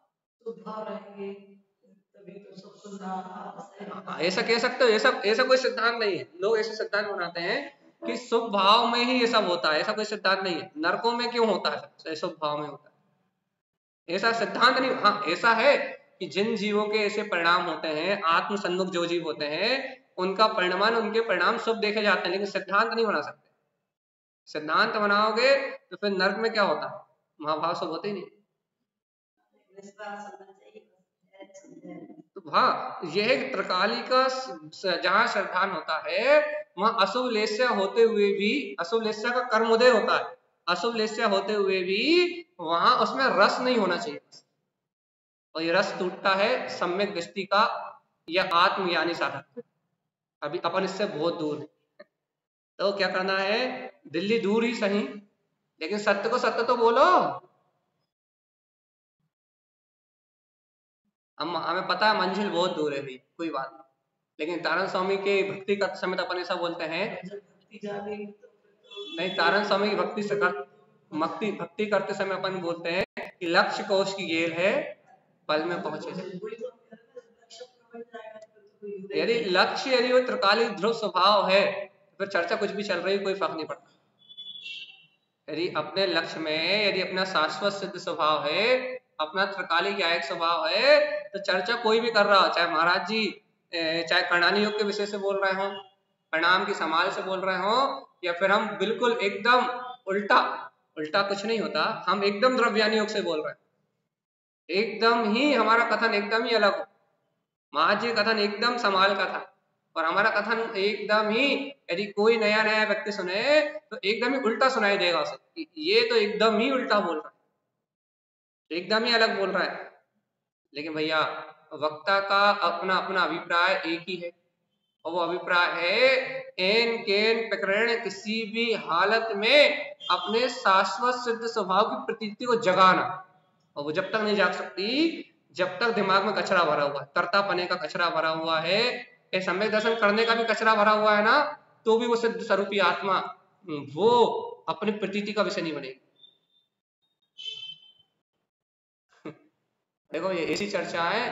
ऐसा कह सकते हो, ऐसा ऐसा कोई सिद्धांत नहीं है। लोग ऐसे सिद्धांत बनाते हैं कि शुभ भाव में ही ये सब होता है, ऐसा कोई सिद्धांत नहीं है। नरकों में क्यों होता है, शुभ भाव में होता है, ऐसा सिद्धांत नहीं। हाँ ऐसा है कि जिन जीवों के ऐसे परिणाम होते हैं, आत्म सन्मुख जो जीव होते हैं, उनका परिणाम, उनके परिणाम शुभ देखे जाते हैं, लेकिन सिद्धांत नहीं बना सकते। सिद्धांत बनाओगे तो फिर नर्क में क्या होता है, महाभाव सब होते ही नहीं। तो हाँ, यह त्रिकाली का जहाँ श्रद्धान होता है वहां अशुभ लेस्या होते हुए भी, अशुभ लेस्या का कर्म उदय होता है, अशुभ लेस्या होते हुए भी वहां उसमें रस नहीं होना चाहिए, और ये रस टूटता है सम्यक दृष्टि का या आत्मज्ञानी साधक। अभी अपन इससे बहुत दूर है, तो क्या करना है, दिल्ली दूर ही सही लेकिन सत्य को सत्य तो बोलो। हम हमें पता है मंजिल बहुत दूर है भी, कोई बात नहीं, लेकिन तारण स्वामी के भक्ति करते समय तो अपन ऐसा बोलते हैं नहीं, तारण स्वामी की भक्ति भक्ति भक्ति करते समय अपन बोलते हैं कि लक्ष्य कोश की गेर है पल में पहुंचे। यदि लक्ष्य यदि वो त्रिकाली ध्रुव स्वभाव है तो फिर चर्चा कुछ भी चल रही कोई फर्क नहीं पड़ता। यदि अपने लक्ष्य में यदि अपना शाश्वत सिद्ध स्वभाव है, अपना त्रिकाली गायक स्वभाव है, तो चर्चा कोई भी कर रहा हो, चाहे महाराज जी चाहे कर्णानि योग के विषय से बोल रहे हो, प्रणाम की समाल से बोल रहे हो, या फिर हम बिल्कुल एकदम उल्टा, उल्टा कुछ नहीं होता, हम एकदम द्रव्यानि योग से बोल रहे हैं, एकदम ही हमारा कथन एकदम ही अलग हो। महाराज जी कथन एकदम समाल का था और हमारा कथन एकदम ही, यदि कोई नया नया व्यक्ति सुने तो एकदम ही उल्टा सुनाई देगा उसे, ये तो एकदम ही उल्टा बोल रहा है, एकदम ही अलग बोल रहा है। लेकिन भैया वक्ता का अपना अपना अभिप्राय एक ही है, और वो अभिप्राय है एन केन प्रकरण किसी भी हालत में अपने शाश्वत सिद्ध स्वभाव की प्रतीति को जगाना, और वो जब तक नहीं जाग सकती जब तक दिमाग में कचरा भरा हुआ है, कर्तापने का कचरा भरा हुआ है, सम्यक दर्शन करने का भी कचरा भरा हुआ है ना, तो भी वो सिद्ध स्वरूपी आत्मा वो अपनी प्रतीति का विषय नहीं बनेगी। देखो ये ऐसी चर्चा है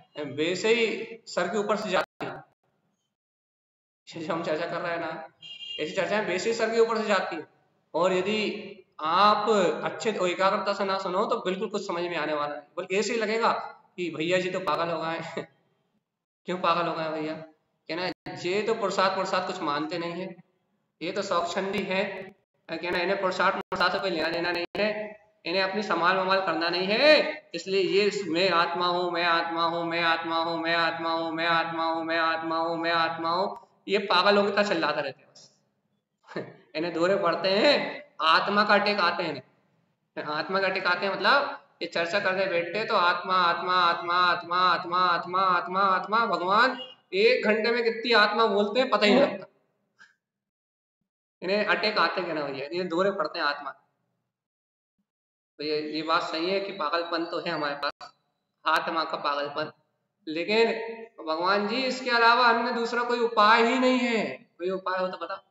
वैसे ही सर के ऊपर से जाती है। जो हम चर्चा कर रहे हैं ना, ऐसी चर्चाएं वैसे ही सर के ऊपर से जाती है। और यदि आप अच्छे एकाग्रता से ना सुनो तो बिल्कुल कुछ समझ में आने वाला नहीं, बल्कि ऐसे ही लगेगा कि भैया जी तो पागल हो गए। क्यों पागल हो गए भैया? कहना ये तो प्रसाद प्रसाद कुछ मानते नहीं है, ये तो शौकछंदी है, कहना इन्हें प्रसाद प्रसाद से कोई लेना देना नहीं है, इन्हें अपनी संभाल वमाल करना नहीं है, इसलिए ये मैं आत्मा हूँ, मैं आत्मा हूँ, मैं आत्मा हूँ, मैं आत्मा हूँ, मैं आत्मा हूँ, मैं आत्मा हूँ, मैं आत्मा हूँ, ये पागलों की तरह चिल्लाते रहते हैं बस। इन्हें दौरे पड़ते हैं, आत्मा का अटैक आते हैं, आत्मा का अटैक आते हैं मतलब ये चर्चा करने बैठते तो आत्मा आत्मा आत्मा आत्मा आत्मा आत्मा आत्मा आत्मा भगवान एक घंटे में कितनी आत्मा बोलते हैं पता ही नहीं लगता। इन्हें अटैक आते क्या ना भैया, ये दौरे पड़ते हैं आत्मा। तो ये ये बात सही है कि पागलपन तो है हमारे पास, आत्मा का पागलपन, लेकिन भगवान जी इसके अलावा अन्य दूसरा कोई उपाय ही नहीं है। कोई उपाय हो तो बता।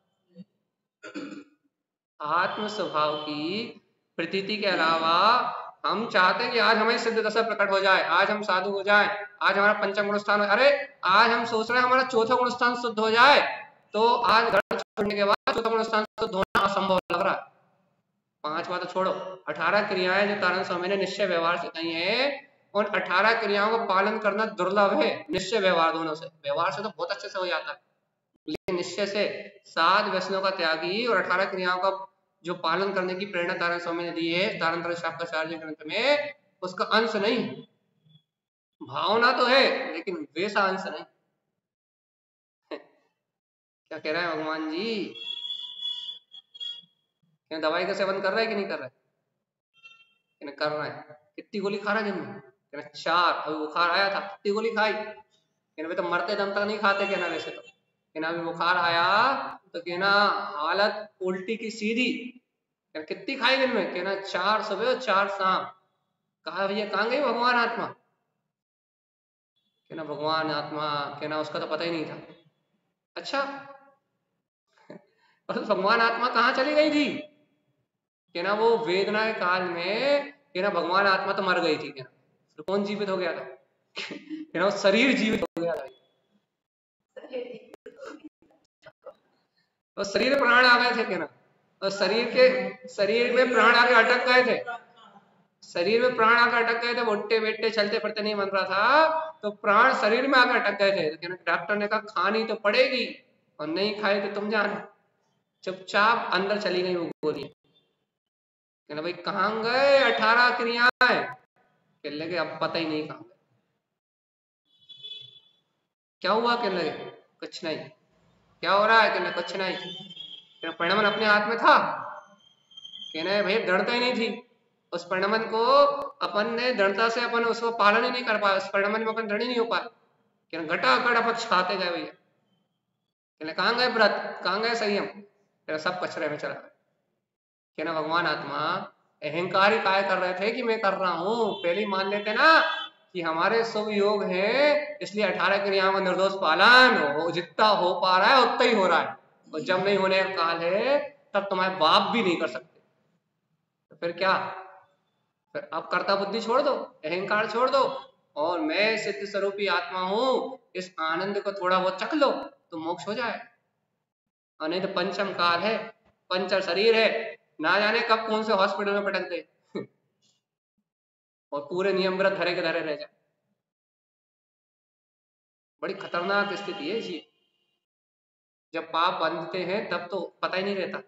आत्म स्वभाव की प्रतीति के अलावा हम चाहते हैं कि आज हमें सिद्ध दशा प्रकट हो जाए, आज हम साधु हो जाए, आज हमारा पंचम गुण स्थान, अरे आज हम सोच रहे हैं हमारा चौथा गुण स्थान शुद्ध हो जाए, तो आज घर छोड़ने के बाद चौथा गुण स्थान शुद्ध होना असंभव लग रहा है। पांच बात तो छोड़ो, अठारह क्रियाएं जो तारण स्वामी ने निश्चय व्यवहार सिखाई है, उन अठारह क्रियाओं का पालन करना दुर्लभ है। निश्चय व्यवहार दोनों से, व्यवहार से तो बहुत अच्छे से हो जाता है, लेकिन निश्चय से सात व्यसनों का त्यागी और अठारह क्रियाओं का जो पालन करने की प्रेरणा तारण स्वामी ने दी है तारण शास्त्राचार्य ग्रंथ में, उसका अंश नहीं, भावना तो है लेकिन वैसा अंश नहीं। क्या कह रहा है भगवान जी? क्या दवाई का सेवन कर रहा है कि नहीं कर रहा है? क्या कर रहा है? कितनी गोली खा रहा है दिन में? क्या चार। अभी बुखार आया था, कितनी गोली खाई? क्या तो मरते दम तक नहीं खाते क्या ना, वैसे तो क्या अभी बुखार आया तो क्या ना हालत उल्टी की सीधी, क्या कितनी खाई दिन में? क्या ना चार सुबह और चार शाम। कहा भैया कहाँ गई भगवान आत्मा? क्या ना भगवान आत्मा क्या ना उसका तो पता ही नहीं था। अच्छा और भगवान आत्मा कहाँ चली गई थी? क्या ना वो वेदना के काल में क्या ना भगवान आत्मा तो मर गई थी, क्या तो कौन जीवित हो गया था? क्या ना वो शरीर जीवित हो गया था, और शरीर में प्राण आ गए थे क्या ना, और शरीर के शरीर में प्राण आके अटक गए थे, शरीर में प्राण आकर अटक गए थे, उठते बैठते चलते फिरते नहीं बन रहा था, तो प्राण शरीर में आकर अटक गए थे। तो डॉक्टर ने कहा खानी तो पड़ेगी, और नहीं खाए तो तुम जाना। चुपचाप अंदर चली गई वो गोली। कहना भाई कहाँ गए अठारह क्रियाएं? कहने लगे अब पता ही नहीं कहाँ गए। क्या हुआ? कहने लगे कुछ नहीं। क्या हो रहा है? कहना कुछ नहीं। कहना परिणमन अपने हाथ में था? कहना भाई दृढ़ता ही नहीं थी उस परिणमन को, अपन ने दृढ़ता से अपन उसको पालन ही नहीं कर पाया, उस परिणमन में अपन दृढ़ नहीं हो पाए। कहना घटाघट अपन छाते गए भैया। कहना कहाँ गए व्रत, कहाँ गए संयम? कहना सब कचरे में चला गया। कहना भगवान आत्मा अहंकार ही काय कर रहे थे कि मैं कर रहा हूँ, पहले ही मान लेते ना कि हमारे शुभ योग है, इसलिए अठारह क्रियाओं का निर्दोष पालन हो, जितना हो पा रहा है उतना ही हो रहा है, और जब नहीं होने का काल है तब तुम्हारे बाप भी नहीं कर सकते। तो फिर क्या? फिर अब कर्ता बुद्धि छोड़ दो, अहंकार छोड़ दो, और मैं सिद्ध स्वरूपी आत्मा हूँ, इस आनंद को थोड़ा बहुत चख लो तो मोक्ष हो जाए। और नहीं तो पंचम काल है, पंचर शरीर है, ना जाने कब कौन से हॉस्पिटल में पटक दे और पूरे नियम व्रत धरे के धरे रह जाए। बड़ी खतरनाक स्थिति है ये। जब पाप बंधते हैं तब तो पता ही नहीं रहता।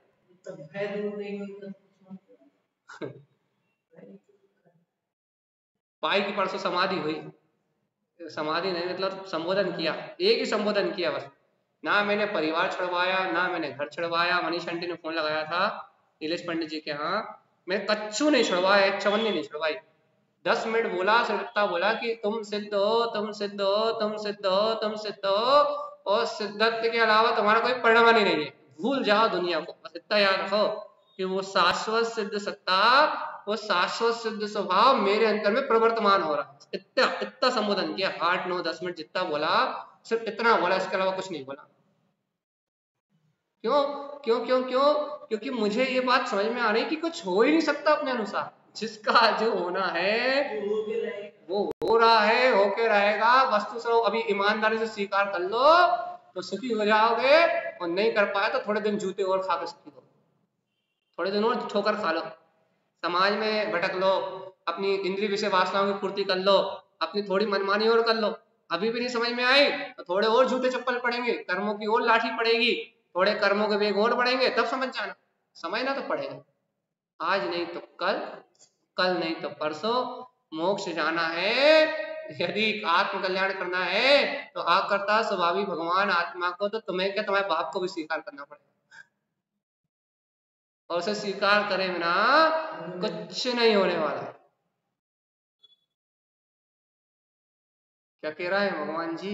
पाई की परसों समाधि हुई, समाधि नहीं मतलब संबोधन किया, एक ही संबोधन किया बस, ना मैंने परिवार छुड़वाया, ना मैंने घर छुड़वाया। मनीष आंटी ने फोन लगाया था नीलेश पंडित जी के यहाँ, मैं कच्चू नहीं छुड़वाया, एक चवन्नी नहीं छुड़वाई। दस मिनट बोला, सिर्फ इतना बोला कि तुम सिद्ध हो, तुम सिद्ध हो, तुम सिद्ध हो, तुम सिद्ध हो, और सिद्धत्व के अलावा तुम्हारा कोई परिणाम ही नहीं है, भूल जाओ दुनिया को। बस इतना याद रखो कि वो शाश्वत सिद्ध सत्ता, वो शाश्वत सिद्ध स्वभाव मेरे अंतर में प्रवर्तमान हो रहा है। इतना इतना संबोधन किया, आठ नौ दस मिनट जितना बोला सिर्फ इतना बोला, इसके अलावा कुछ नहीं बोला। क्यों क्यों क्यों क्यों? क्योंकि मुझे ये बात समझ में आ रही कि कुछ हो ही नहीं सकता अपने अनुसार, जिसका जो होना है वो हो हो रहा है, होके रहेगा, वस्तु स्वरूप अभी ईमानदारी से स्वीकार कर लो तो सुखी हो जाओगे, और नहीं कर पाए तो थोड़े दिन जूते और खा के सुखी हो, थोड़े दिन और ठोकर खा लो, समाज में भटक लो, अपनी इंद्रिय विषय वासनाओं की पूर्ति कर लो, अपनी थोड़ी मनमानी और कर लो, अभी भी नहीं समझ में आई तो थोड़े और जूते चप्पल पड़ेंगे, कर्मों की और लाठी पड़ेगी, थोड़े कर्मों के वेग और बढ़ेंगे, तब समझ जाना, समझना तो पड़ेगा। आज नहीं तो कल, कल नहीं तो परसों मोक्ष जाना है, यदि आत्म कल्याण करना है तो आकर्ता स्वभावी भगवान आत्मा को, तो तुम्हें क्या, तुम्हारे बाप को भी स्वीकार करना पड़ेगा, और उसे स्वीकार करे बिना कुछ नहीं होने वाला। क्या कह रहा है भगवान जी?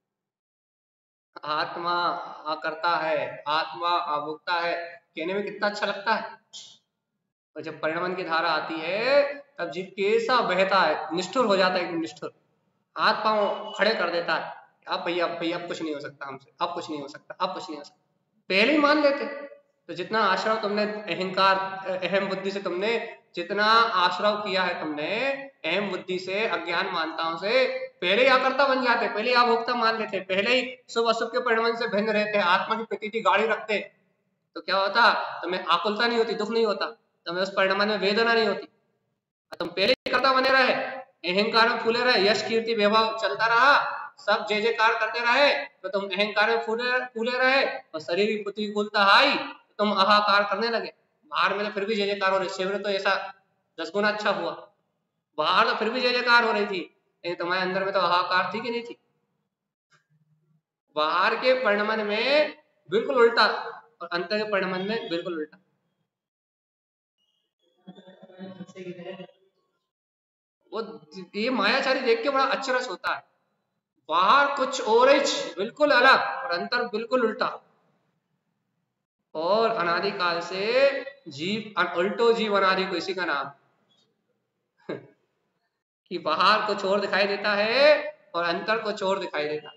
आत्मा आकर्ता है, आत्मा आभोक्ता है, कहने में कितना अच्छा लगता है, और जब परिणमन की धारा आती है तब जीव कैसा बहता है, निष्ठुर हो जाता है, एकदम निष्ठुर, हाथ पांव खड़े कर देता है, अब भैया अब भैया अब कुछ नहीं हो सकता हमसे, अब कुछ नहीं हो सकता, अब कुछ नहीं हो सकता, पहले ही मान लेते। तो जितना आश्रव तुमने अहंकार अहम बुद्धि से तुमने जितना आश्रव किया है, तुमने अहम बुद्धि से, अज्ञान मानताओं से, पहले ही आकर्ता बन जाते, पहले ही अभोक्ता मान लेते, पहले ही शुभ अशुभ के परिणमन से भिन्न रहते, आत्मा की प्रतीति गाड़ी रखते, तो क्या होता, तुम्हें आकुलता नहीं होती, दुख नहीं होता, तुम्हें उस परिणमन में वेदना नहीं होती, तुम पहले ही कर्ता बने रहे, अहंकार में फूले रहे, यश कीर्ति वैभव चलता रहा, सब जय जयकार करते रहे, तो तुम अहंकार में फूले फूले रहे, और शरीर की प्रतिकूलता आई तो तुम अहाकार करने लगे, बाहर में तो फिर भी जय जयकार हो रही, शिविर तो ऐसा दस गुना अच्छा हुआ, बाहर तो फिर भी जय जयकार हो रही थी, लेकिन तुम्हारे अंदर में तो अहाकार थी कि नहीं थी? बाहर के परिणमन में बिल्कुल उल्टा, और अंतर के परिणमन में बिल्कुल उल्टा। वो ये मायाचारी देख के बड़ा अचरज होता है, बाहर कुछ और बिल्कुल अलग और अंतर बिल्कुल उल्टा, और अनादिकाल से जीव उल्टो जीव अनादि को इसी का नाम कि बाहर कुछ और दिखाई देता है और अंतर कुछ और दिखाई देता है,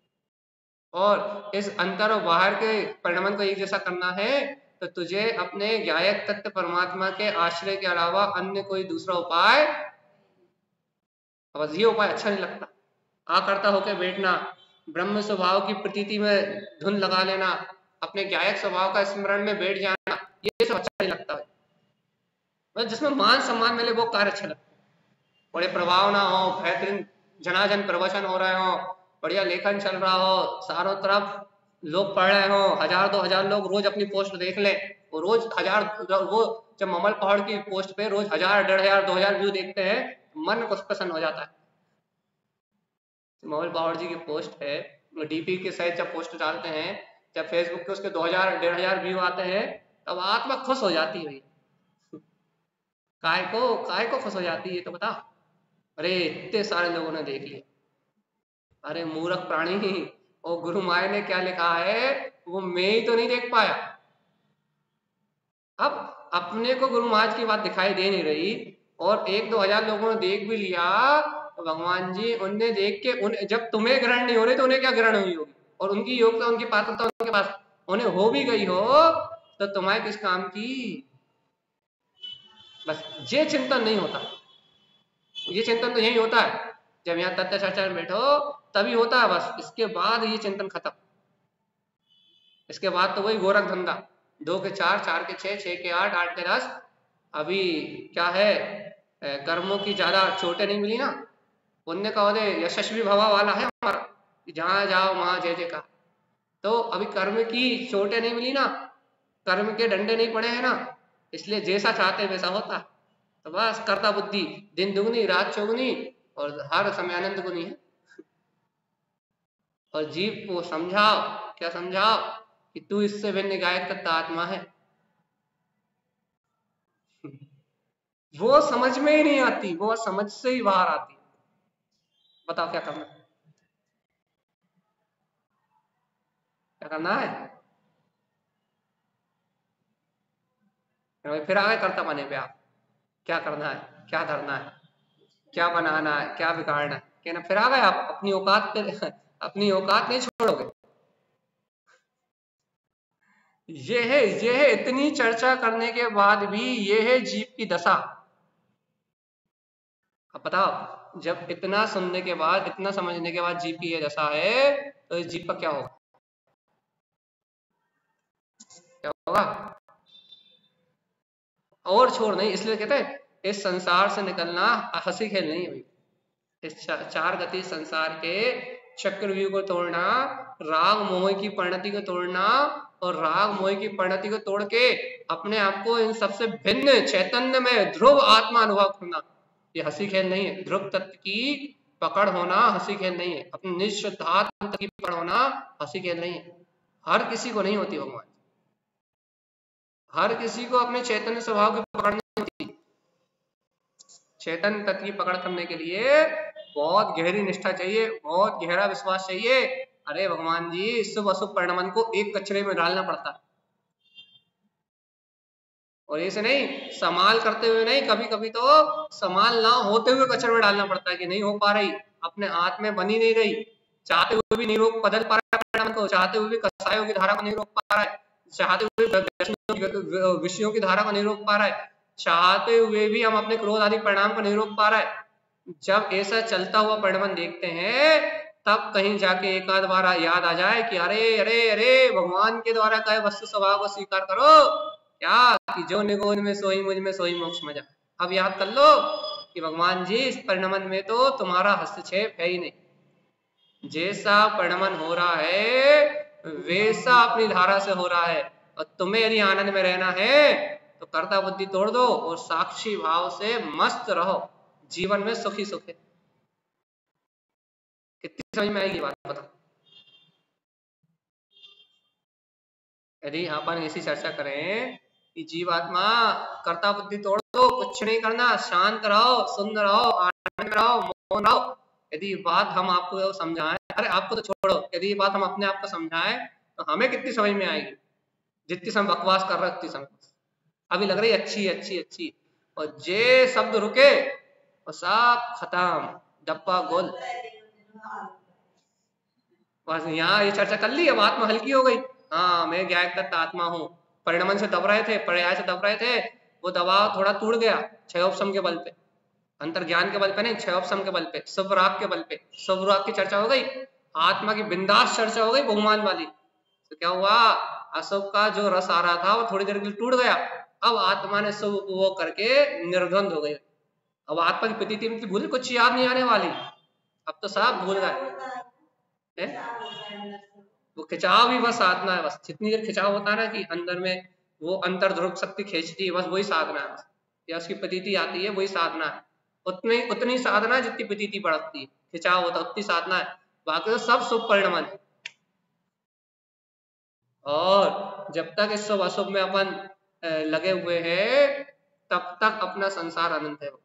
और इस अंतर और बाहर के परिणमन को एक जैसा करना है तो तुझे अपने ज्ञायक तत्व परमात्मा के आश्रय के अलावा अन्य कोई दूसरा उपाय, अब ये उपाय अच्छा नहीं लगता, आकर्ता होकर बैठना, ब्रह्म स्वभाव की प्रतीति में धुन लगा लेना, अपने ज्ञायक स्वभाव का स्मरण में बैठ जाना, ये सब अच्छा नहीं लगता है, जिसमें मान सम्मान मिले वो कार्य अच्छा लगता है, बड़े प्रभाव ना हो, बेहतरीन जनाजन प्रवचन हो रहे हो, बढ़िया लेखन चल रहा हो, चारों तरफ लोग पढ़ रहे हो, हजार दो हजार लोग रोज अपनी पोस्ट देख ले, वो रोज हजार, वो जब ममल पहाड़ की पोस्ट पे रोज हजार डेढ़ हजार दो हजार व्यू देखते हैं, मन कुछ प्रसन्न हो जाता है। ममल पहाड़ जी की पोस्ट है, डीपी के साथ जब पोस्ट डालते हैं, जब फेसबुक के उसके दो हजार डेढ़ हजार व्यू आते हैं, तब आत्मा खुश हो जाती है। काय को काय को खुश हो जाती है तो बता, अरे इतने सारे लोगों ने देख लिया, अरे मूर्ख प्राणी, और गुरु माया ने क्या लिखा है वो मैं ही तो नहीं देख पाया। अब अपने को गुरु महाराज की बात दिखाई दे नहीं रही, और एक दो हजार लोगों ने देख भी लिया, तो भगवान जी उनने देख के उन, जब तुम्हें ग्रहण नहीं हो रही तो उन्हें क्या ग्रहण हुई होगी, और उनकी योग्यता उनकी पात्रता उनके पास उन्हें हो भी गई हो तो तुम्हारे किस काम की। बस ये चिंतन नहीं होता, ये चिंतन तो यही होता है जब यहाँ तत्व चर्चा में बैठो तभी होता है, बस इसके बाद ये चिंतन खत्म, इसके बाद तो वही गोरख धंधा, दो के चार, चार के छह, छह के आठ, आठ के दस, अभी क्या है कर्मों की ज्यादा चोटें नहीं मिली ना, पुण्य का उदय यशस्वी भवा वाला है हमारा, जहां जाओ वहां जय जय का, तो अभी कर्म की चोटें नहीं मिली ना, कर्म के डंडे नहीं पड़े हैं ना, इसलिए जैसा चाहते वैसा होता, तो बस कर्ता बुद्धि दिन दुगनी रात चौगुनी और हर समय आनंद गुनी है। और जीव को समझाओ, क्या समझाओ कि तू इससे भिन्न गायक तत्व आत्मा है, वो समझ में ही नहीं आती, वो समझ से ही बाहर आती। बताओ क्या करना है, क्या करना है? फिर आगे कर्ता बने पे आप क्या करना है, क्या धरना है, क्या बनाना है, क्या बिगाड़ना है, कहना फिर आ गए आप अपनी औकात पे, अपनी औकात नहीं छोड़ोगे। ये है ये है इतनी चर्चा करने के बाद भी ये है जीव की दशा। अब बताओ, जब इतना सुनने के बाद, इतना समझने के बाद जीप ये जैसा है, तो इस जीप का क्या होगा? क्या होगा? और छोड़ नहीं, इसलिए कहते हैं इस संसार से निकलना हंसी खेल नहीं है। इस चार गति संसार के चक्रव्यूह को तोड़ना, राग मोह की परिणति को तोड़ना, और राग मोह की परिणति को तोड़ के अपने आप को इन सबसे भिन्न चैतन्य में ध्रुव आत्मा अनुभव करना, ये हंसी खेल नहीं है। ध्रुव तत्व की पकड़ होना हंसी खेल नहीं है। अपने निश्चितात्म तत्व की पकड़ होना हंसी खेल नहीं है। हर किसी को नहीं होती भगवान, हर किसी को अपने चैतन्य स्वभाव की पकड़ नहीं होती। चैतन्य तत्व की पकड़ करने के लिए बहुत गहरी निष्ठा चाहिए, बहुत गहरा विश्वास चाहिए। अरे भगवान जी, शुभ अशुभ परिणाम को एक कचरे में डालना पड़ता है, और ऐसे नहीं समाल करते हुए नहीं, कभी कभी तो समाल ना होते हुए कचरे में डालना पड़ता है कि नहीं हो पा रही, अपने हाथ में बनी नहीं रही, चाहते हुए भी नहीं रोक बदल पा रहा है परिणाम को, चाहते हुए भी कसायों की धारा को नहीं रोक पा रहा है, चाहते हुए विषयों की धारा को नहीं रोक पा रहा है, चाहते हुए भी हम अपने क्रोध आदि परिणाम को नहीं रोक पा रहा है। जब ऐसा चलता हुआ परिणाम देखते हैं, तब कहीं जाके एक आध बार याद आ जाए कि अरे अरे अरे भगवान के द्वारा कहे वस्तु स्वभाव को स्वीकार करो, क्या कि जो निगोद में सोई मुझ में सोई मोक्ष मजा। अब याद कर लो कि भगवान जी इस परिणमन में तो तुम्हारा हस्तक्षेप है ही नहीं, जैसा परिणमन हो रहा है वैसा अपनी धारा से हो रहा है, और तुम्हें यदि आनंद में रहना है तो कर्ता बुद्धि तोड़ दो और साक्षी भाव से मस्त रहो, जीवन में सुखी सुख है। कितनी समझ में आएगी बात बताओ? यदि अपन ऐसी चर्चा करें कि जीवात्मा कर्ता बुद्धि तोड़ दो, कुछ नहीं करना, शांत रहो, सुंदर रहो, आनंद रहो, मौन रहो, यदि बात हम आपको समझाएं, अरे आपको तो छोड़ो, यदि ये बात हम अपने आप को समझाएं तो हमें कितनी समझ में आएगी? जितनी हम बकवास कर रहे उतनी समझ अभी लग रही अच्छी अच्छी अच्छी, और जे शब्द रुके और सब खत्म, डब्बा गोल। बस यहाँ ये चर्चा कर ली, अब आत्मा हल्की हो गई। हाँ, मैं ज्ञायक तत्व आत्मा हूँ। परिणमन से दब रहे थे, पर्याय से दब रहे थे, वो दबाव थोड़ा टूट गया क्षयोपशम के बल पे, अंतर ज्ञान के बल पे नहीं, क्षयोपशम के बल पे, शुभ राग के बल पे। शुभ राग की चर्चा हो गई, आत्मा की बिंदास चर्चा हो गई बहुमान वाली। तो क्या हुआ, अशुभ का जो रस आ रहा था वो थोड़ी देर के लिए टूट गया, अब आत्मा ने शुभ वो करके निर्द्वंद हो गई। अब आत्मा की प्रतीति में भूल, कुछ याद नहीं आने वाली, अब तो सब भूल गए। वो खिंचाव ही बस साधना है, बस जितनी देर खिंचाव होता है ना कि अंदर में वो अंतर ध्रुव शक्ति खींचती है, बस वही साधना है, बस या उसकी प्रतीति आती है, वही साधना है। उतनी उतनी साधना जितनी प्रतीति बढ़ती है, खिंचाव होता उतनी साधना है, बाकी तो सब शुभ परिणमन है। और जब तक इस शुभ अशुभ में अपन लगे हुए हैं तब तक अपना संसार अनंत है।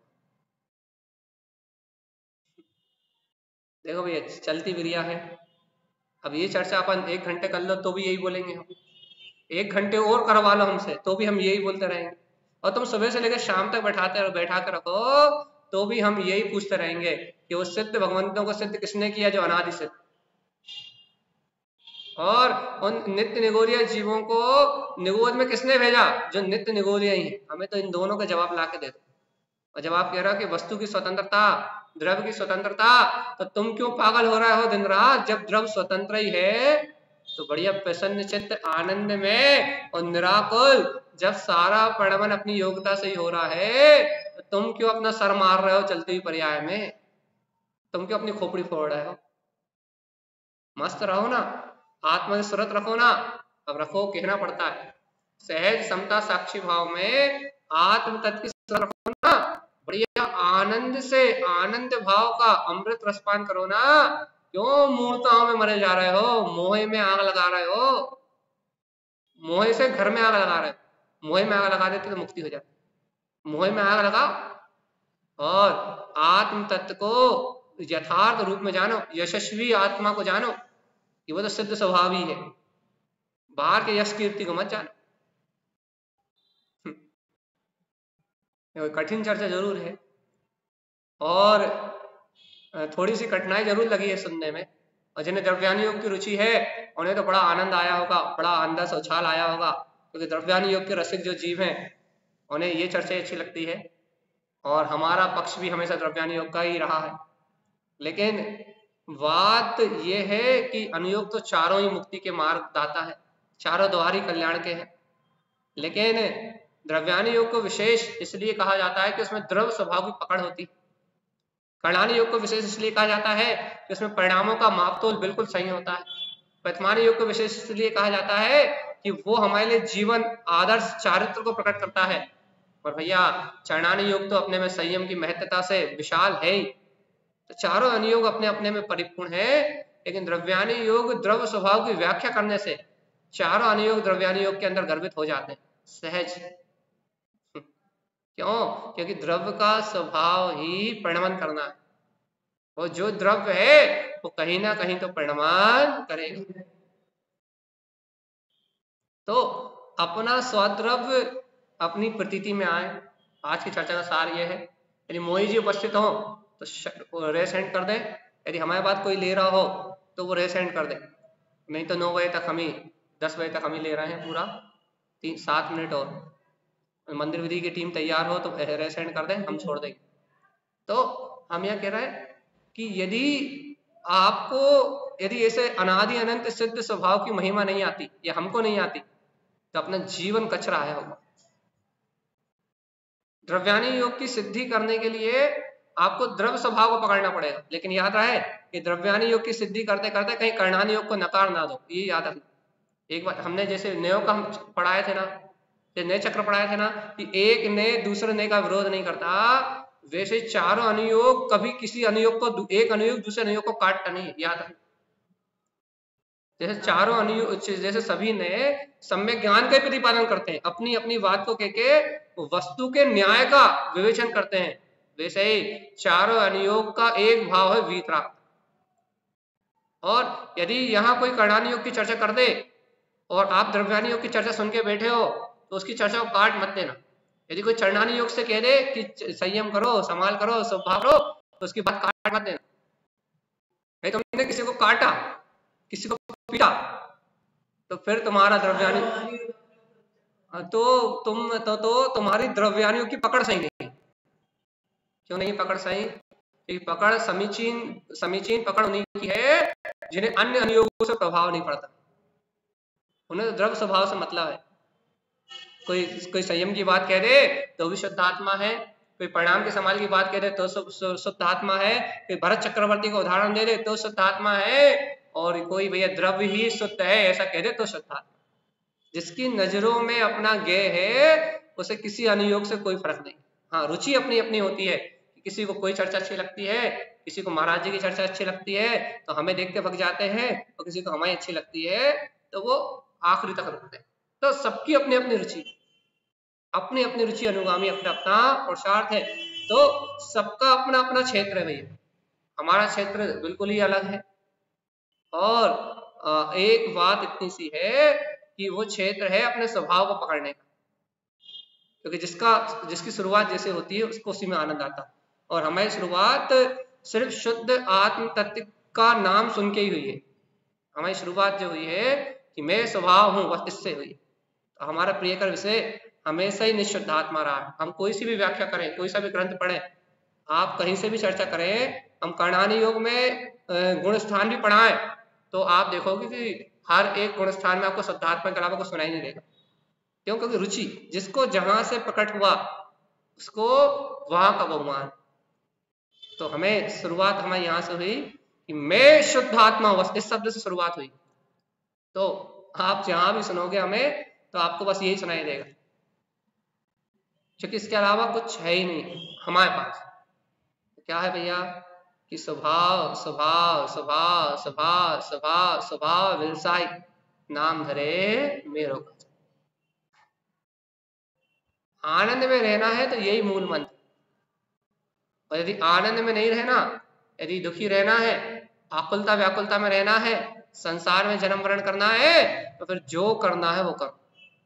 देखो भैया, चलती क्रिया है। अब ये चर्चा अपन एक घंटे कर लो तो भी यही बोलेंगे हम, एक घंटे और करवा लो हमसे तो भी हम यही बोलते रहेंगे, और तुम सुबह से लेकर शाम तक बैठाते बैठा कर रखो तो भी हम यही पूछते रहेंगे कि वो सिद्ध भगवंतों को सिद्ध किसने किया, जो अनादि सिद्ध, और उन नित्य निगोरिया जीवों को निगोद में किसने भेजा, जो नित्य निगोरिया ही है। हमें तो इन दोनों का जवाब ला के दे दो। और जब आप कह रहे हो कि वस्तु की स्वतंत्रता, द्रव्य की स्वतंत्रता, तो तुम क्यों पागल हो रहे हो दिन रात? जब द्रव्य स्वतंत्र ही है तो बढ़िया प्रसन्न चित्त आनंद में और निराकुल, जब सारा परिणमन अपनी योग्यता से ही हो रहा है, तो तुम क्यों अपना सर मार रहे हो चलते हुए पर्याय में? तुम क्यों अपनी खोपड़ी फोड़ रहे हो? मस्त रहो ना, आत्मा से सुरत रखो ना। अब रखो कहना पड़ता है, सहज समता साक्षी भाव में आत्म तत्व की सुरत रखो ना, बढ़िया आनंद से, आनंद भाव का अमृत रसपान करो ना। क्यों मूर्ताओं में मरे जा रहे हो, मोह में आग लगा रहे हो, मोह से घर में आग लगा रहे हो। मोह में आग लगा देते तो मुक्ति हो जाती। मोह में आग लगाओ और आत्म तत्व को यथार्थ रूप में जानो, यशस्वी आत्मा को जानो कि वो तो सिद्ध स्वभाव ही है, बाहर के यश कीर्ति को मत जानो। कठिन चर्चा जरूर है और थोड़ी सी कठिनाई जरूर लगी है सुनने में, और जिन्हें द्रव्यान योग की रुचि है उन्हें तो बड़ा आनंद आया होगा, बड़ा अंदर से उछाल आया होगा, क्योंकि द्रव्यान योग के रसिक जो जीव हैं उन्हें ये चर्चा अच्छी लगती है। और हमारा पक्ष भी हमेशा द्रव्यानुयोग योग का ही रहा है। लेकिन बात यह है कि अनुयोग तो चारों ही मुक्ति के मार्ग दाता है, चारों द्वार ही कल्याण के हैं। लेकिन द्रव्यानुयोग योग को विशेष इसलिए कहा जाता है कि उसमें द्रव स्वभाव की पकड़ होती है। कर्णानुयोग योग को विशेष इसलिए कहा जाता है कि उसमें परिणामों का मापतोल बिल्कुल सही होता है। वर्तमान योग को विशेष इसलिए कहा जाता है कि वो हमारे लिए जीवन आदर्श चारित्र को प्रकट करता है। और भैया चरणानी योग तो अपने में संयम की महत्ता से विशाल है ही। तो चारों अनुयोग अपने अपने में परिपूर्ण है, लेकिन द्रव्यानी योग द्रव्य स्वभाव की व्याख्या करने से चारों अनुयोग द्रव्यानी योग के अंदर गर्भित हो जाते हैं सहज। क्यों? क्योंकि द्रव्य का स्वभाव ही परिणमन करना है, और जो द्रव्य है वो कहीं ना कहीं तो परिणमन करेगा। तो अपना स्वद्रव्य अपनी प्रतीति में आए। आज की चर्चा का सार यह है। यदि मोही जी उपस्थित हो तो रेस हैंड कर दे, यदि हमारे बात कोई ले रहा हो तो वो रेस हैंड कर दे, नहीं तो नौ बजे तक हम ही दस बजे तक हम ही ले रहे हैं पूरा तीन सात मिनट और मंदिर विधि की टीम तैयार हो तो रेस हैंड कर दे, हम छोड़ देंगे। तो हम यह कह रहे हैं कि यदि आपको यदि ऐसे अनादि अनंत सिद्ध स्वभाव की महिमा नहीं आती या हमको नहीं आती तो अपना जीवन कचरा है होगा। द्रव्यानी योग की सिद्धि करने के लिए आपको द्रव्य स्वभाव को पकड़ना पड़ेगा, लेकिन याद रहे कि द्रव्यानी योग की सिद्धि करते करते कहीं कर्णानी योग को नकार ना दो, ये याद रखना। एक बार हमने जैसे नयों का हम पढ़ाए थे ना, जैसे नए चक्र पढ़ाए थे ना कि एक ने दूसरे ने का विरोध नहीं करता, वैसे चारों अनुयोग कभी किसी अनुयोग को एक अनुयोग दूसरे अनुयोग को काटता नहीं, याद रखना। जैसे चारों अनुयोग जैसे सभी ने सम्यक ज्ञान का प्रतिपादन करते हैं, अपनी अपनी बात को कह के वस्तु के न्याय का विवेचन करते हैं, वैसे ही चारों अनुयोग का एक भाव है वीतराग। और यदि यहाँ कोई कर्णानी योग की चर्चा कर दे और आप द्रव्यानी योग की चर्चा सुन के बैठे हो तो उसकी चर्चा को काट मत देना। यदि कोई चरणानी योग से कह दे कि संयम करो, संभाल करो, स्वभाव करो, तो उसकी बात काट मत देना। नहीं तो तुमने किसी को काटा, किसी को पीटा, तो फिर तुम्हारा द्रव्यानी तो तुम तो, तो तुम्हारी द्रव्यानियों की पकड़ सही नहीं। क्यों नहीं पकड़ सही? क्योंकि पकड़ समीचीन समीचीन पकड़ उन्हीं की है जिन्हें अन्य अनुयोगों से प्रभाव नहीं पड़ता, उन्हें तो द्रव्य स्वभाव से मतलब है। कोई कोई संयम की बात कह दे तो भी शुद्ध आत्मा है, कोई परिणाम के संभाल की बात कह दे तो शुद्ध आत्मा है, कोई भरत चक्रवर्ती का उदाहरण दे दे तो शुद्ध आत्मा है, और कोई भैया द्रव्य ही शुद्ध है ऐसा कह दे तो शुद्ध आत्मा। जिसकी नजरों में अपना ज्ञेय है उसे किसी अनुयोग से कोई फर्क नहीं। हाँ, रुचि अपनी अपनी होती है, किसी को कोई चर्चा अच्छी लगती है, किसी को महाराज जी की चर्चा अच्छी लगती है तो हमें देख के भग जाते हैं, और किसी को हमारी अच्छी लगती है तो वो आखिरी तक रुकते हैं। तो सबकी अपनी अपनी रुचि, अपनी अपनी रुचि अनुगामी अपना अपना पुरुषार्थ है। तो सबका अपना अपना क्षेत्र है भैया, हमारा क्षेत्र बिल्कुल ही अलग है। और एक बात इतनी सी है कि वो क्षेत्र है अपने स्वभाव को पकड़ने का, क्योंकि जिसका जिसकी शुरुआत जैसे होती है उसको उसी में आनंद आता। और हमारी शुरुआत सिर्फ शुद्ध आत्म तत्व का नाम सुन के ही हुई है। हमारी शुरुआत जो हुई है कि मैं स्वभाव हूँ, बस इससे हुई। तो हमारा प्रियकर विषय हमेशा ही निशुद्ध आत्मा रहा है। हम कोई सी भी व्याख्या करें, कोई सा भी ग्रंथ पढ़ें, आप कहीं से भी चर्चा करें, हम कर्णानी योग में गुण स्थान भी पढ़ाएं तो आप देखोगे कि हर एक गुण स्थान में आपको शुद्धात्मा के अलावा को सुनाई नहीं देगा। क्यों? क्योंकि रुचि जिसको जहां से प्रकट हुआ उसको वहां का बहुमान। तो हमें शुरुआत हमारे यहाँ से हुई कि मैं शुद्ध आत्मा हूं, बस इस शब्द से शुरुआत हुई। तो आप जहां भी सुनोगे हमें तो आपको बस यही सुनाई देगा, क्योंकि इसके अलावा कुछ है ही नहीं हमारे पास। क्या है भैया कि स्वभाव स्वभाव स्वभाव स्वभाव स्वभाव स्वभाव विलसाई नाम धरे मेरो। आनंद में रहना है तो यही मूल मंत्र। और यदि आनंद में नहीं रहना, यदि दुखी रहना है, आकुलता व्याकुलता में रहना है, संसार में जन्म मरण करना है, तो फिर जो करना है वो करो।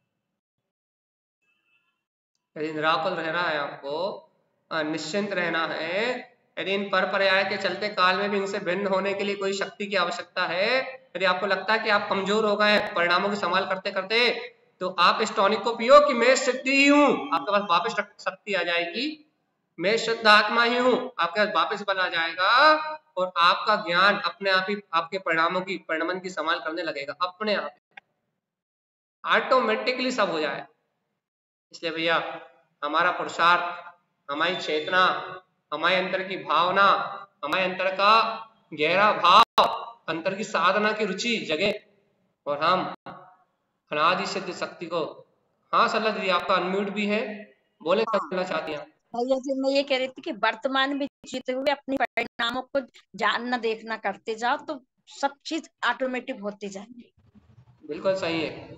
यदि निराकुल रहना है, आपको निश्चिंत रहना है, यदि इन पर पर्याय के चलते काल में भी इनसे भिन्न होने के लिए कोई शक्ति की आवश्यकता है, यदि आपको लगता है कि आप कमजोर हो गए परिणामों की संभाल करते करते, तो आप इस टॉनिक को पियो कि मैं सिद्धि ही हूं, आपके पास वापस शक्ति आ जाएगी। मैं शुद्ध आत्मा ही हूँ, आपके पास वापस बना जाएगा और आपका ज्ञान अपने आप ही आपके परिणामों की परिणमन की संभाल करने लगेगा, अपने आप ऑटोमेटिकली सब हो जाए। इसलिए भैया हमारा पुरुषार्थ, हमारी चेतना, हमारे अंतर की भावना, हमारे अंतर का गहरा भाव, अंतर की साधना की रुचि जगे और हम अनादि सिद्ध शक्ति को। हाँ सल्ला दीदी, आपका अनम्यूट भी है, बोले क्या बोलना चाहती हैं? भैया जी मैं ये कह रही थी कि वर्तमान में जीते हुए अपने परिणामों को जानना देखना करते जाओ तो सब चीज ऑटोमेटिक होती जाएंगी। बिल्कुल सही है।